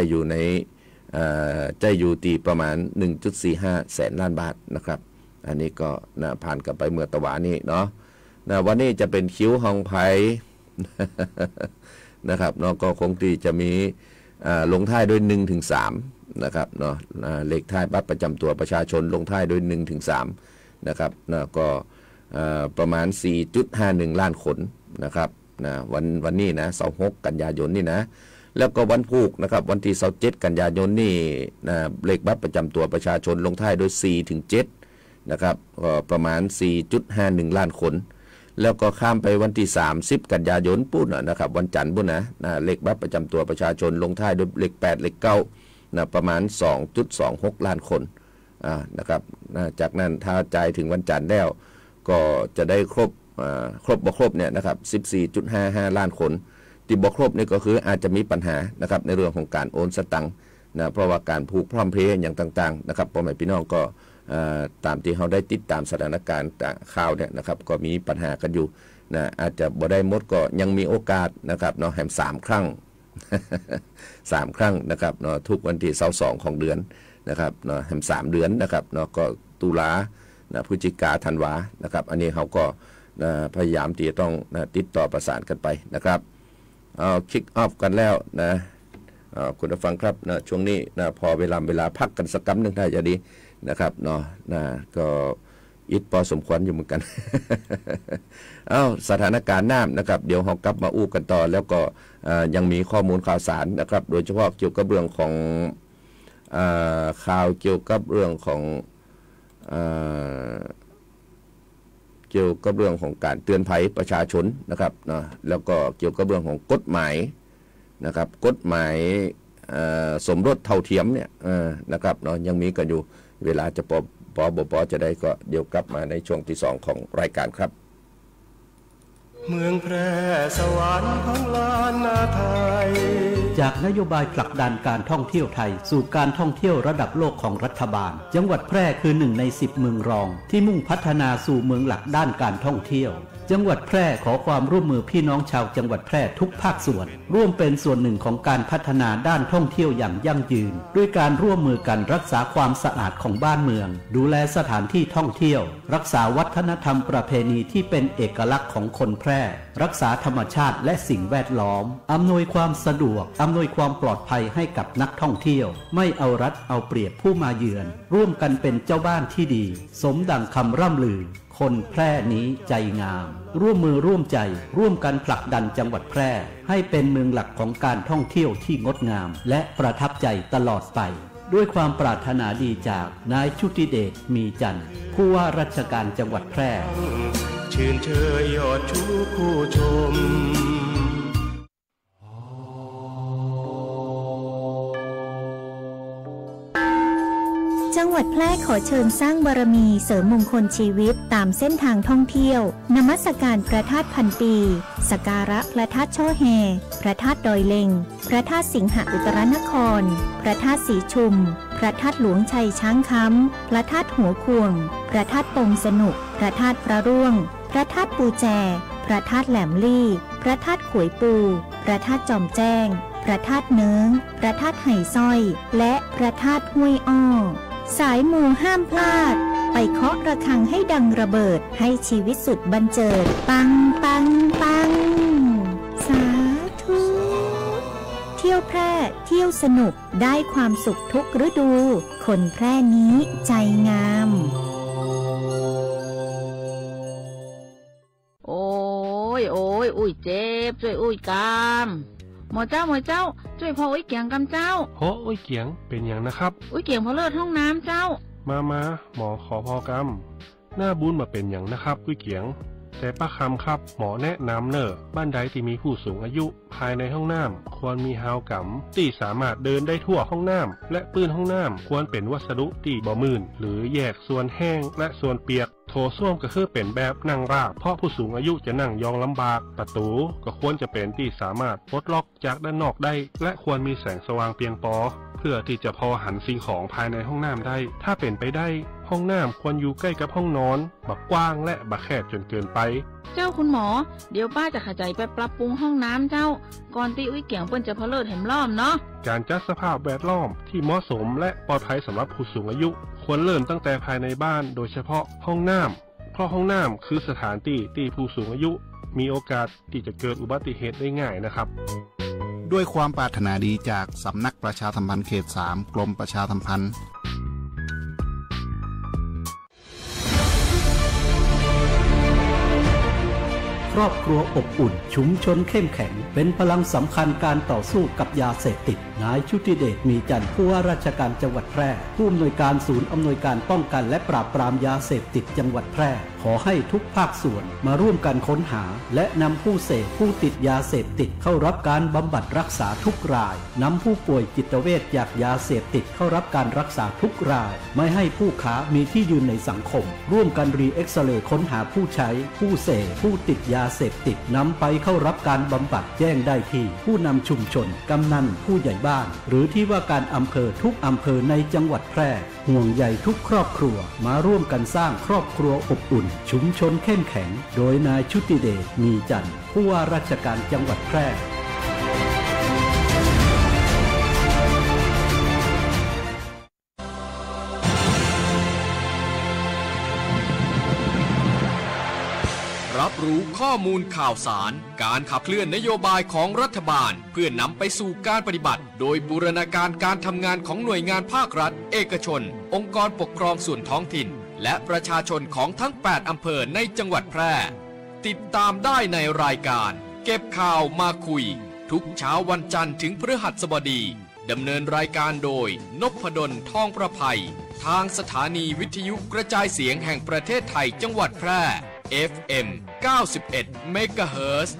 อยู่ที่ประมาณ 1.45 แสนล้านบาทนะครับอันนี้ก็นะผ่านกันไปเมื่อตะวันนี้เนาะนะวันนี้จะเป็นคิ้วห้องไผ่นะครับเนาะก็คงที่จะมีลงท้ายด้วย 1-3 นะครับเนาะเลขท้ายบัตรประจำตัวประชาชนลงท้ายด้วย 1-3 นะครับนะก็ประมาณ 4.51 ล้านคนนะครับนะวันนี้นะ26 กันยายนนี่นะแล้วก็วันพุธนะครับวันที่27 กันยายนนี่นะเลขบัตรประจำตัวประชาชนลงท้ายด้วย 4-7 นะครับก็ประมาณ 4.51 ล้านคนแล้วก็ข้ามไปวันที่30 กันยายนปุ๊บนะครับวันจันทร์ปุ๊บนะเลขบัตรประจำตัวประชาชนลงท้ายด้วยเลข8เลข9นะประมาณ 2.26 ล้านคนนะครับจากนั้นถ้าจ่ายถึงวันจันทร์แล้วก็จะได้ครบบ่ครบเนี่ยนะครับ 14.55 ล้านคนที่บ่ครบนี่ก็คืออาจจะมีปัญหานะครับในเรื่องของการโอนสตังค์นะเพราะว่าการผูกพร้อมเพย์อย่างต่างๆนะครับพ่อแม่พี่น้องก็ตามที่เขาได้ติดตามสถานการณ์ข่าวเนี่ยนะครับก็มีปัญหากันอยู่นะอาจจะบ่ได้หมดก็ยังมีโอกาสนะครับเนาะแหม3 ครั้ง 3 ครั้งนะครับเนาะทุกวันที่22ของเดือนนะครับเนาะแหม3 เดือนนะครับเนาะก็ตุลาพฤศจิกาธันวานะครับอันนี้เขาก็พยายามที่จะต้องติดต่อประสานกันไปนะครับคิกออฟกันแล้วนะคุณผู้ฟังครับนะช่วงนี้นะพอเวลาพักกันสักกำนึงได้จะดีนะครับเนาะก็อิดพอสมควรอยู่เหมือนกัน สถานการณ์น้ำนะครับเดี๋ยวเรากลับมาอู้กันต่อแล้วก็ยังมีข้อมูลข่าวสารนะครับโดยเฉพาะเกี่ยวกับเรื่องของข่าวเกี่ยวกับเรื่องของการเตือนภัยประชาชนนะครับเนาะแล้วก็เกี่ยวกับเรื่องของกฎหมายนะครับกฎหมายสมรสเท่าเทียมเนี่ยนะครับเนาะยังมีกันอยู่เวลาจะปจะได้ก็เดี๋ยวกลับมาในช่วงที่2ของรายการครับเมืองแพร่สวรรค์ของล้านนาไทยจากนโยบายผลักดันการท่องเที่ยวไทยสู่การท่องเที่ยวระดับโลกของรัฐบาลจังหวัดแพร่คือ1ใน10เมืองรองที่มุ่งพัฒนาสู่เมืองหลักด้านการท่องเที่ยวจังหวัดแพร่ขอความร่วมมือพี่น้องชาวจังหวัดแพร่ทุกภาคส่วนร่วมเป็นส่วนหนึ่งของการพัฒนาด้านท่องเที่ยวอย่างยั่งยืนด้วยการร่วมมือกันรักษาความสะอาดของบ้านเมืองดูแลสถานที่ท่องเที่ยวรักษาวัฒนธรรมประเพณีที่เป็นเอกลักษณ์ของคนแพร่รักษาธรรมชาติและสิ่งแวดล้อมอำนวยความสะดวกอำนวยความปลอดภัยให้กับนักท่องเที่ยวไม่เอารัดเอาเปรียบผู้มาเยือนร่วมกันเป็นเจ้าบ้านที่ดีสมดังคำร่ำลือคนแพร่นี้ใจงามร่วมมือร่วมใจร่วมกันผลักดันจังหวัดแพร่ให้เป็นเมืองหลักของการท่องเที่ยวที่งดงามและประทับใจตลอดไปด้วยความปรารถนาดีจากนายชุติเดชมีจันทร์ผู้ว่าราชการจังหวัดแพร่ชื่นเชยยอดชูผู้ชมจังหวัดแพร่ขอเชิญสร้างบารมีเสริมมงคลชีวิตตามเส้นทางท่องเที่ยวนมัสการพระธาตุพันปีสักการะพระธาตุช่อแฮพระธาตุดอยเล็งพระธาตุสิงหอุตรนครพระธาตุสีชุมพระธาตุหลวงชัยช้างคำพระธาตุหัวควงพระธาตุปงสนุกพระธาตุพระร่วงพระธาตุปูแจพระธาตุแหลมลี่พระธาตุขวยปูพระธาตุจอมแจ้งพระธาตุเนิ้งพระธาตุไหสร้อยและพระธาตุห้วยอ้อสายมูห้ามพลาดไปเคาะระฆังให้ดังระเบิดให้ชีวิตสุดบันเจิดปังปังปังสาธุเที่ยวแพร่เที่ยวสนุกได้ความสุขทุกฤดูคนแพร่นี้ใจงามโอ้ยอุ้ยเจ็บช่วยอุ้ยกามหมอเจ้าช่วยพออุ้ยเกียงกำเจ้าโอ้อุ้ยเกียงเป็นอย่างนะครับอุ้ยเกียงพอเลิศห้องน้ำเจ้ามาหมอขอพอกำหน้าบุญมาเป็นอย่างนะครับอุ้ยเกียงแต่ป้าคำครับหมอแนะนำเนอะบ้านใดที่มีผู้สูงอายุภายในห้องน้ำควรมีฮาวกัมที่สามารถเดินได้ทั่วห้องน้ำและปื้นห้องน้ำควรเป็นวัสดุที่บ่มื่นหรือแยกส่วนแห้งและส่วนเปียกโถส้วมก็คือเป็นแบบนั่งราบเพราะผู้สูงอายุจะนั่งยองลำบากประตูก็ควรจะเป็นที่สามารถปลดล็อกจากด้านนอกได้และควรมีแสงสว่างเพียงพอเพื่อที่จะพอหันสิ่งของภายในห้องน้ำได้ถ้าเป็นไปได้ห้องน้ำควรอยู่ใกล้กับห้องนอนบักกว้างและบักแคบจนเกินไปเจ้าคุณหมอเดี๋ยวป้าจะขยายไปปรับปรุงห้องน้ำเจ้าก่อนที่อุ้ยเกี่ยงเปิ้นจะพะเลิศแหมล้อมเนาะการจัดสภาพแวดล้อมที่เหมาะสมและปลอดภัยสำหรับผู้สูงอายุควรเริ่มตั้งแต่ภายในบ้านโดยเฉพาะห้องน้ำเพราะห้องน้ำคือสถานที่ผู้สูงอายุมีโอกาสที่จะเกิดอุบัติเหตุได้ง่ายนะครับด้วยความปรารถนาดีจากสำนักประชาสัมพันธ์เขต 3 กรมประชาสัมพันธ์ครอบครัวอบอุ่นชุมชนเข้มแข็งเป็นพลังสำคัญการต่อสู้กับยาเสพติดนายชุติเดชมีจันทร์ผู้ว่าราชการจังหวัดแพร่ผู้อำนวยการศูนย์อำนวยการป้องกันและปราบปรามยาเสพติดจังหวัดแพร่ขอให้ทุกภาคส่วนมาร่วมกันค้นหาและนำผู้เสพผู้ติดยาเสพติดเข้ารับการบำบัดรักษาทุกรายนำผู้ป่วยจิตเวชจากยาเสพติดเข้ารับการรักษาทุกรายไม่ให้ผู้ค้ามีที่ยืนในสังคมร่วมกันรีเอ็กซเรย์ค้นหาผู้ใช้ผู้เสพผู้ติดยาเสพติดนำไปเข้ารับการบำบัดแจ้งได้ที่ผู้นำชุมชนกำนันผู้ใหญ่บ้านหรือที่ว่าการอำเภอทุกอำเภอในจังหวัดแพร่ห่วงใยทุกครอบครัวมาร่วมกันสร้างครอบครัวอบอุ่นชุมชนเข้มแข็งโดยนายชุติเดชมีจันทร์ผู้ว่าราชการจังหวัดแพร่รรับรู้ข้อมูลข่าวสารการขับเคลื่อนนโยบายของรัฐบาลเพื่อนำไปสู่การปฏิบัติโดยบูรณาการการทำงานของหน่วยงานภาครัฐเอกชนองค์กรปกครองส่วนท้องถิ่นและประชาชนของทั้ง8อำเภอในจังหวัดแพร่ติดตามได้ในรายการเก็บข่าวมาคุยทุกเช้าวันจันทร์ถึงพฤหัสบดีดำเนินรายการโดยนพดลทองประภัยทางสถานีวิทยุกระจายเสียงแห่งประเทศไทยจังหวัดแพร่ FM 91 เมกะเฮิรตซ์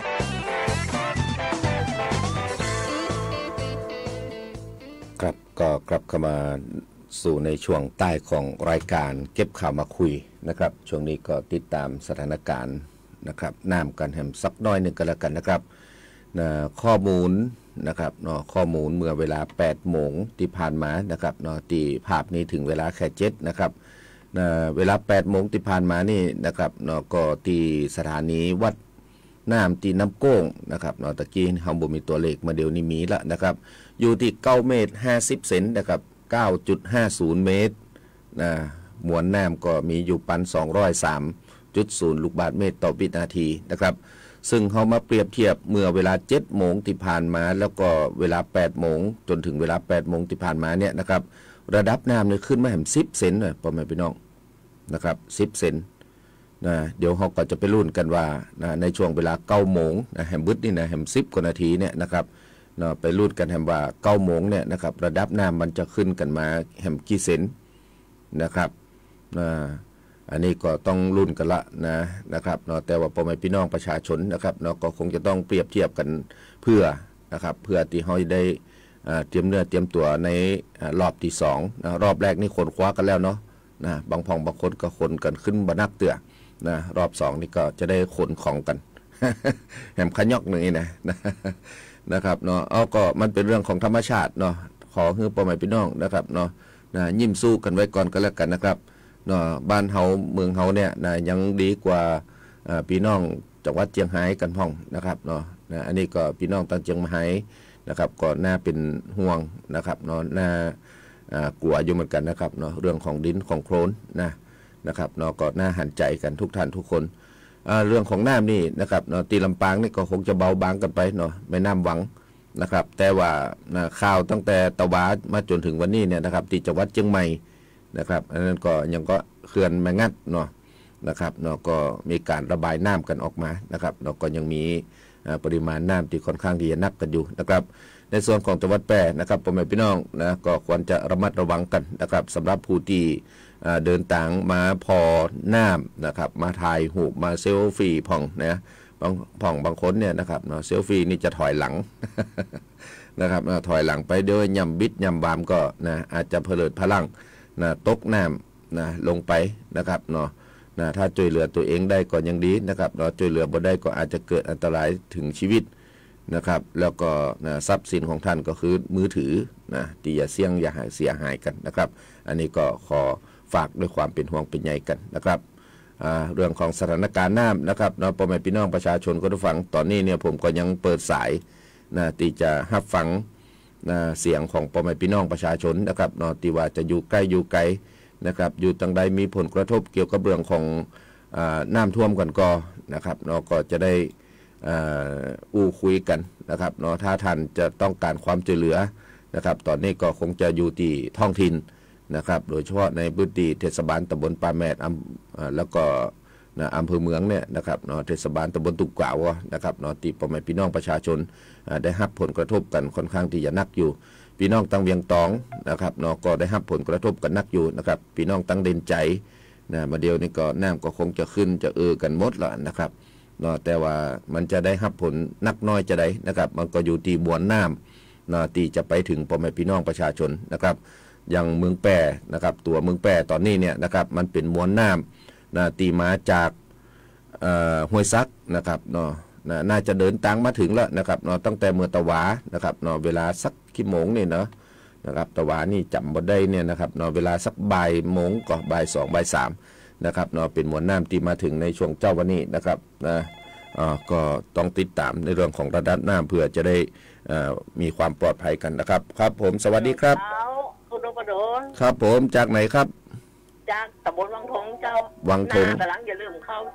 ครับก็กลับเข้ามาสู่ในช่วงใต้ของรายการเก็บข่าวมาคุยนะครับช่วงนี้ก็ติดตามสถานการณ์นะครับน้ำกันแหมสักน้อยหนึ่งกันแล้วกันนะครับข้อมูลนะครับข้อมูลเมื่อเวลา8โมงที่ผ่านมานะครับที่ภาพนี้ถึงเวลาแค่7นะครับเวลา8โมงที่ผ่านมานี่นะครับก็ที่สถานีวัดน้ำที่น้ำโก้งนะครับตะกี้เฮาบ่มีตัวเลขมาเดี๋ยวนี้มีละนะครับอยู่ที่9เมตร50เซนนะครับ 9.50 เมตรมวลน้ำก็มีอยู่1,203.0 ลูกบาศก์เมตรต่อวินาทีนะครับซึ่งเขามาเปรียบเทียบเมื่อเวลา7โมงที่ผ่านมาแล้วก็เวลา8โมงจนถึงเวลา8โมงที่ผ่านมาเนี่ยนะครับระดับน้ำเนี่ยขึ้นมาแหม10เซนเลยพ่อแม่พี่น้องนะครับ10เซนเดี๋ยวเขาก็จะไปลุ้นกันว่าในช่วงเวลา9โมงแหมบึดนี่นะแหม10กว่านาทีเนี่ยนะครับไปลุ้นกันแหมว่า9โมงเนี่ยนะครับระดับน้ำมันจะขึ้นกันมาแหมกี่เซนนะครับอันนี้ก็ต้องลุ้นกันละนะครับแต่ว่าพ่อแม่พี่น้องประชาชนนะครับก็คงจะต้องเปรียบเทียบกันเพื่อนะครับเพื่อที่เขาได้เตรียมเนื้อเตรียมตัวในรอบที่2รอบแรกนี่ขนคว้ากันแล้วเนาะบางคนก็ขนกันขึ้นบนนักเตือรอบ2นี่ก็จะได้ขนของกัน แหมขยอกหนึ่งนะครับเอาก็มันเป็นเรื่องของธรรมชาติขอให้พ่อแม่พี่น้องนะครับยิ้มสู้กันไว้ก่อนก็แล้วกันนะครับบ้านเฮาเมืองเฮาเนี่ยยังดีกว่าพี่น้องจังหวัดเชียงรายกันพ้องนะครับอันนี้ก็พี่น้องตั้งเชียงรายนะครับก็น่าเป็นห่วงนะครับน่ากลัวอยู่เหมือนกันนะครับเรื่องของดินของโคลนนะครับก็น่าหันใจกันทุกท่านทุกคนเรื่องของน้ำนี่นะครับตีลำปางนี่ก็คงจะเบาบางกันไปไม่น้ำหวังนะครับแต่ว่าข่าวตั้งแต่ตะวามาจนถึงวันนี้เนี่ยนะครับที่จังหวัดเชียงใหม่นะครับอันนั้นก็ยังก็เขื่อนแมงัดนะครับก็มีการระบายน้ำกันออกมานะครับก็ยังมีปริมาณน้ำที่ค่อนข้างที่จะนักกันอยู่นะครับในส่วนของจังหวัดแพร่นะครับพ่อแม่พี่น้องก็ควรจะระมัดระวังกันนะครับสำหรับผู้ที่เดินทางมาพอน้ำนะครับมาถ่ายรูปมาเซลฟี่ผ่องบางคนเนี่ยนะครับเซลฟี่นี่จะถอยหลัง นะครับถอยหลังไปเดี๋ยวย่ำบิดย่ำบามก็อาจจะเผลิดพลังตกน้ำลงไปนะครับถ้าช่วยเหลือตัวเองได้ก็ยังดีนะครับช่วยเหลือบ่ได้ก็อาจจะเกิดอันตรายถึงชีวิตนะครับแล้วก็ทรัพย์สินของท่านก็คือมือถือที่อย่าเสี่ยงอย่าเสียหายกันนะครับอันนี้ก็ขอฝากด้วยความเป็นห่วงเป็นใยกันนะครับเรื่องของสถานการณ์น้ำนะครับพ่อแม่พี่น้องประชาชนก็ต้องฟังตอนนี้เนี่ยผมก็ยังเปิดสายที่จะรับฟังเสียงของพ่อแม่พี่น้องประชาชนนะครับที่ว่าจะอยู่ใกล้อยู่ไกลนะครับอยู่ทางใดมีผลกระทบเกี่ยวกับเรื่องของน้ำท่วมกันก็นะครับก็จะได้คุยกันนะครับถ้าท่านจะต้องการความช่วยเหลือนะครับตอนนี้ก็คงจะอยู่ที่ท้องถิ่นนะครับโดยเฉพาะในพื้นที่เทศบาลตำบลป่าแมดแล้วก็อำเภอเมืองเนี่ยนะครับเทศบาลตำบลตุกกาวนะครับที่พ่อแม่พี่น้องประชาชนได้รับผลกระทบกันค่อนข้างที่จะหนักอยู่พี่น้องตั้งเวียงตองนะครับก็ได้รับผลกระทบกันหนักอยู่นะครับพี่น้องตั้งเด่นใจมาเดียวนี่ก็น้ำก็คงจะขึ้นจะกันหมดแล้วนะครับแต่ว่ามันจะได้รับผลนักน้อยจะได้นะครับมันก็อยู่ที่มวลน้ำที่จะไปถึงพ่อแม่พี่น้องประชาชนนะครับอย่างเมืองแปรนะครับตัวเมืองแปรตอนนี้เนี่ยนะครับมันเป็นมวลน้ำตีมาจากห้วยซักนะครับน่าจะเดินทางมาถึงแล้วนะครับตั้งแต่เมื่อตะวานะครับเวลาสักกี่โมงเนี่ยนะครับตะวานี่จำบ่ได้เนี่ยนะครับเวลาสักบ่ายโมงก็บ่าย2บ่าย3นะครับเป็นมวลน้ำที่มาถึงในช่วงเจ้าวันนี้นะครับก็ต้องติดตามในเรื่องของระดับน้ำเพื่อจะได้มีความปลอดภัยกันนะครับครับผมสวัสดีครับครับผมจากไหนครับจากตำบลวังทงเจ้าวังทงกำลังอย่าลืมเข้าเจ้า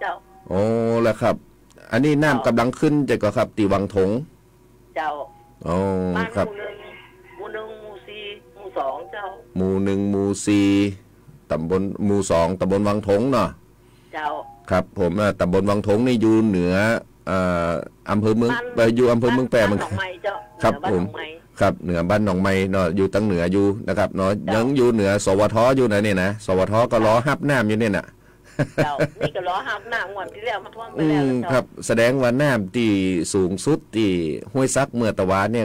โอ้แล้วครับอันนี้น้ำกำลังขึ้นจะก็ครับตีวังถงเจ้าอ๋อครับหมู่ 1หมู่ 4หมู่ 2เจ้าหมู่1หมู่4ตำบลหมู่2ตำบลวังถงเนาะเจ้าครับผมตำบลวังถงนี่อยู่เหนืออำเภอเมืองอยู่อำเภอเมืองแปรมันครับผมครับเหนือบ้านหนองไม้เนาะอยู่ตั้งเหนืออยู่นะครับเนาะยังอยู่เหนือสวทอยู่นะเนี่ยนะสวทก็ล้อฮับน้ำอยู่เนี่ยน่ะเจ้านี่ก็ล้อฮับน้ำงวดที่แล้วมาท่วมไปแล้วเจ้าครับแสดงว่าน้ำที่สูงสุดที่ห้วยซักเมื่อตะวาเนี่ย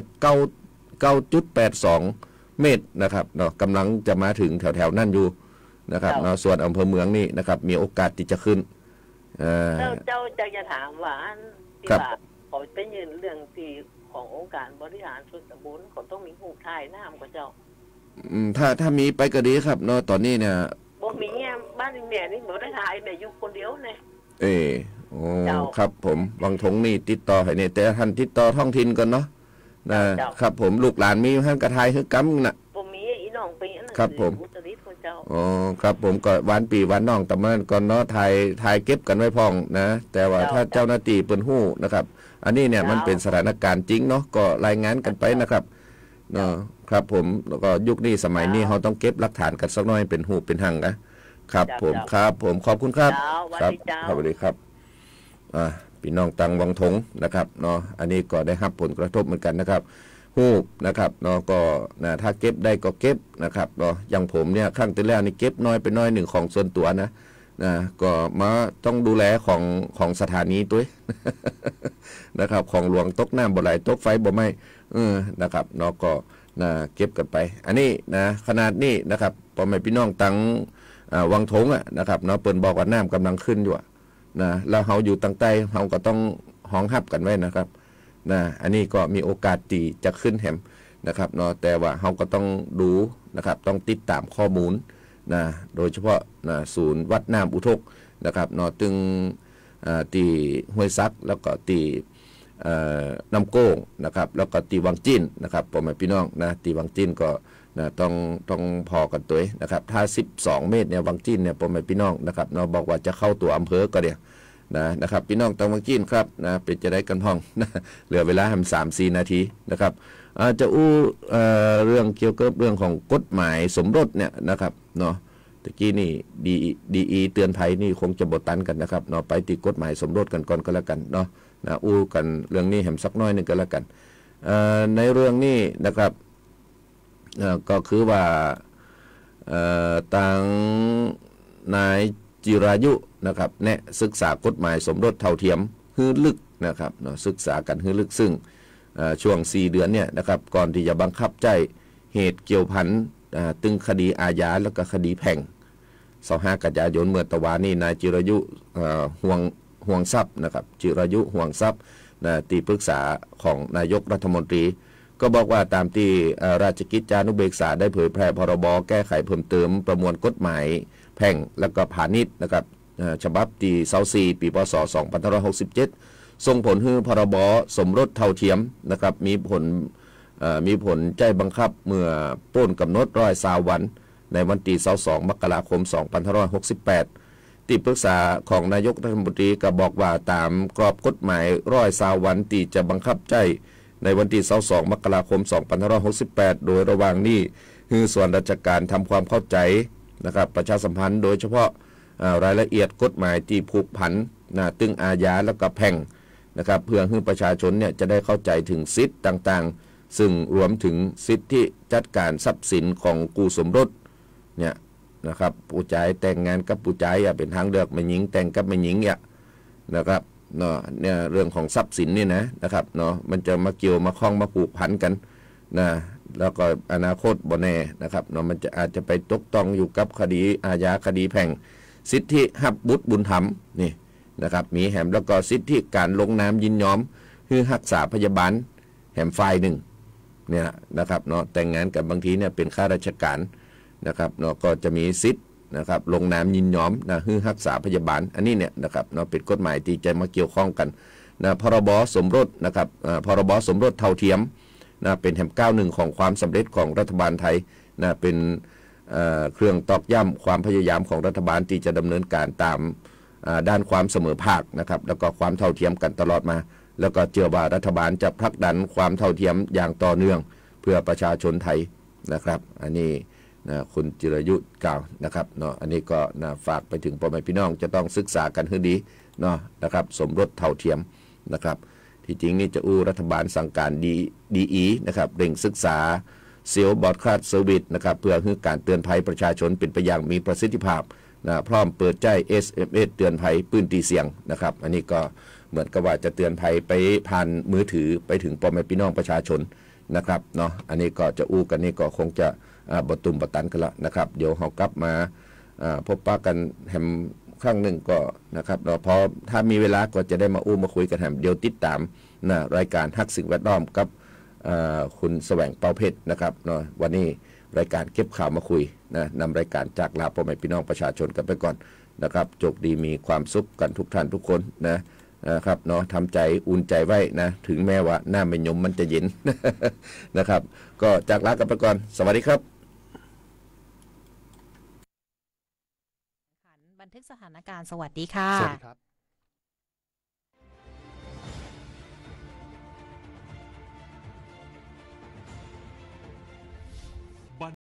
9.82 เมตรนะครับเนาะกำลังจะมาถึงแถวๆนั่นอยู่นะครับเนาะส่วนอำเภอเมืองนี่นะครับมีโอกาสที่จะขึ้นเจ้าจะถามว่าที่ว่าขอเป็นยืนเรื่องที่ขององค์การบริหารส่วนตำบลเขาต้องมีหูถ่ายน้ำกับเจ้าถ้ามีไปก็ดีครับเนาะตอนนี้เนี่ยบ่มีเนี่ยบ้านแม่นี่บ่ได้ถ่ายแม่อยู่คนเดียวเนี่ยโอ้ครับผมวังถงนี่ติดต่อให้เนี่ยแต่ท่านติดต่อท้องถิ่นก่อนเนาะนะครับผมลูกหลานมีท่านกระทายคือกำน่ะบ่มีอีน้องไปครับผมอ๋อครับผมก็วันปีวันน้องตะมันก่อนเนาะถ่ายเก็บกันไว้พองนะแต่ว่าถ้าเจ้าหน้าที่เปิ้นฮู้นะครับอันนี้เนี่ยมันเป็นสถานการณ์จริงเนาะก็รายงานกันไปนะครับเนาะครับผมแล้วก็ยุคนี้สมัยนี้เราต้องเก็บหลักฐานกันสักหน่อยเป็นหูเป็นหังนะครับผมครับผมขอบคุณครับครับสวัสดีครับพี่น้องตังวังถงนะครับเนาะอันนี้ก็ได้รับผลกระทบเหมือนกันนะครับฮู้นะครับเนาะก็ถ้าเก็บได้ก็เก็บนะครับเนาะอย่างผมเนี่ยครั้งที่แล้วนี่เก็บน้อยไปน้อยหนึ่งของส่วนตัวนะก็มาต้องดูแลของสถานีตัวนะครับของหลวงตกน้ำบ่ไหลตกไฟบ่ไหม้นะครับเนาะก็เก็บกันไปอันนี้นะขนาดนี้นะครับพ่อแม่พี่น้องตังวังถงนะครับเนาะเปิ้นบอกว่าน้ำกำลังขึ้นอยู่นะแล้วเฮาอยู่ตั้งใต้เฮาก็ต้องห้องฮับกันไว้นะครับอันนี้ก็มีโอกาสที่จะขึ้นแหมนะครับเนาะแต่ว่าเฮาก็ต้องดูนะครับต้องติดตามข้อมูลโดยเฉพาะศูนย์วัดน้ำอุทกนะครับเนาะตึงตีห้วยซักแล้วก็ตีน้ำโก้งนะครับแล้วก็ตีวังจิ้นนะครับพ่อแม่พี่น้องตีวังจิ้นก็ต้องพอกันตัวนะครับถ้า12 เมตรเนี่ยวังจิ้นเนี่ยพ่อแม่พี่น้องนะครับเนาะบอกว่าจะเข้าตัวอำเภอก็เดี๋ยวนะครับพี่น้องตังวังจิ้นครับเป็นจะได้กันพ้องเหลือเวลาทำ3-4 นาทีนะครับจะเรื่องเกี่ยวกับเรื่องของกฎหมายสมรสเนี่ยนะครับเนาะตะกี้นี่ดีเตือนภัยนี่คงจะบทตันกันนะครับเนาะไปติดกฎหมายสมรสกันก่อนก็แล้วกันเนาะกันเรื่องนี้แหมสักน้อยนึงก็แล้วกันในเรื่องนี้นะครับก็คือว่าทางนายจิรายุนะครับแนะศึกษากฎหมายสมรสเท่าเทียมฮื้อลึกนะครับเนาะศึกษากันฮื้อลึกซึ่งช่วง4 เดือนเนี่ยนะครับก่อนที่จะบังคับใช้เหตุเกี่ยวพันตึงคดีอาญาแล้วก็คดีแพ่ง25 กันยายนเมื่อตะวันนี้นายจิรายุห่วงทรัพย์นะครับจิรายุห่วงทรัพย์ที่ปรึกษาของนายกรัฐมนตรีก็บอกว่าตามที่ราชกิจจานุเบกษาได้เผยแพร่พรบแก้ไขเพิ่มเติมประมวลกฎหมายแพ่งและก็พาณิชย์นะครับฉบับที่24ปีพศ2567ส่งผลให้พรบสมรสเท่าเทียมนะครับมีผลใจบังคับเมื่อต้นกำหนด120 วันในวันที่22 มกราคม 2568ที่ปรึกษาของนายกรัฐมนตรีก็บอกว่าตามกรอบกฎหมาย120 วันที่จะบังคับใช้ในวันที่22 มกราคม 2568โดยระหว่างนี้คือส่วนราชการทำความเข้าใจนะครับประชาสัมพันธ์โดยเฉพาะรายละเอียดกฎหมายที่ผูกพันตึงอาญาแล้วก็แพ่งนะครับเพื่อให้ประชาชนเนี่ยจะได้เข้าใจถึงสิทธิ์ต่างๆซึ่งรวมถึงสิทธิจัดการทรัพย์สินของคู่สมรสเนี่ยนะครับผู้ชายแต่งงานกับผู้ชายเป็นทางเลือกไม่หญิงแต่งกับไม่หญิงเนี่ยนะครับเนาะเนี่ยเรื่องของทรัพย์สินนี่นะครับเนาะมันจะมาเกี่ยวมาคล้องมาผูกพันกันแล้วก็อนาคตบ่แน่นะครับเนาะมันจะอาจจะไปตกต้องอยู่กับคดีอาญาคดีแพ่งสิทธิหับบุตรบุญธรรมนี่นะครับมีแหมแล้วก็สิทธิการลงนามยินยอมคือรักษาพยาบาลแหมฝ่ายหนึ่งเนี่ยนะครับเนาะแต่งงานกับบางทีเนี่ยเป็นข้าราชการนะครับเนาะก็จะมีสิทธินะครับลงนามยินยอมคือรักษาพยาบาลอันนี้เนี่ยนะครับเนาะเป็นกฎหมายที่จะมาเกี่ยวข้องกันพรบสมรสนะครับพรบสมรสเท่าเทียมเป็นแห่ง9-1ของความสำเร็จของรัฐบาลไทยเป็นเครื่องตอกย้ำความพยายามของรัฐบาลที่จะดำเนินการตามด้านความเสมอภาคนะครับแล้วก็ความเท่าเทียมกันตลอดมาแล้วก็เชื่อว่ารัฐบาลจะผลักดันความเท่าเทียมอย่างต่อเนื่องเพื่อประชาชนไทยนะครับอันนี้คุณจิรยุทธ์กล่าวนะครับเนาะอันนี้ก็ฝากไปถึงพ่อแม่พี่น้องจะต้องศึกษากันให้ดีเนาะนะครับสมรสเท่าเทียมนะครับที่จริงนี่จะรัฐบาลสั่งการดีนะครับเร่งศึกษาเซลล์บอร์ดคลาสเซอร์วิสนะครับเพื่อให้การเตือนภัยประชาชนเป็นไปอย่างมีประสิทธิภาพพร้อมเปิดใจ SMS เตือนภัยปืนตีเสียงนะครับอันนี้ก็เหมือนกับว่าจะเตือนภัยไปผ่านมือถือไปถึงพ่อแม่พี่น้องประชาชนนะครับเนาะอันนี้ก็จะกันนี่ก็คงจะบตุ่มบตันกันละนะครับเดี๋ยวเรากลับมาพบปะกันแฮมครั้งหนึ่งก็นะครับเราพอถ้ามีเวลาก็จะได้มามาคุยกันแฮมเดี๋ยวติดตามรายการฮักสิ่งแวดล้อมกับคุณแสวงเปาเพชรนะครับเนาะวันนี้รายการเก็บข่าวมาคุยนำรายการจากลาพ่อแม่พี่น้องประชาชนกันไปก่อนนะครับโชคดีมีความสุขกันทุกท่านทุกคนนะครับเนาะทำใจอุ่นใจไว้นะถึงแม้ว่าหน้าไม่ยมมันจะเย็น นะครับก็จากลากันไปก่อนสวัสดีครับบันทึกสถานการณ์สวัสดีค่ะสวัสดีครับ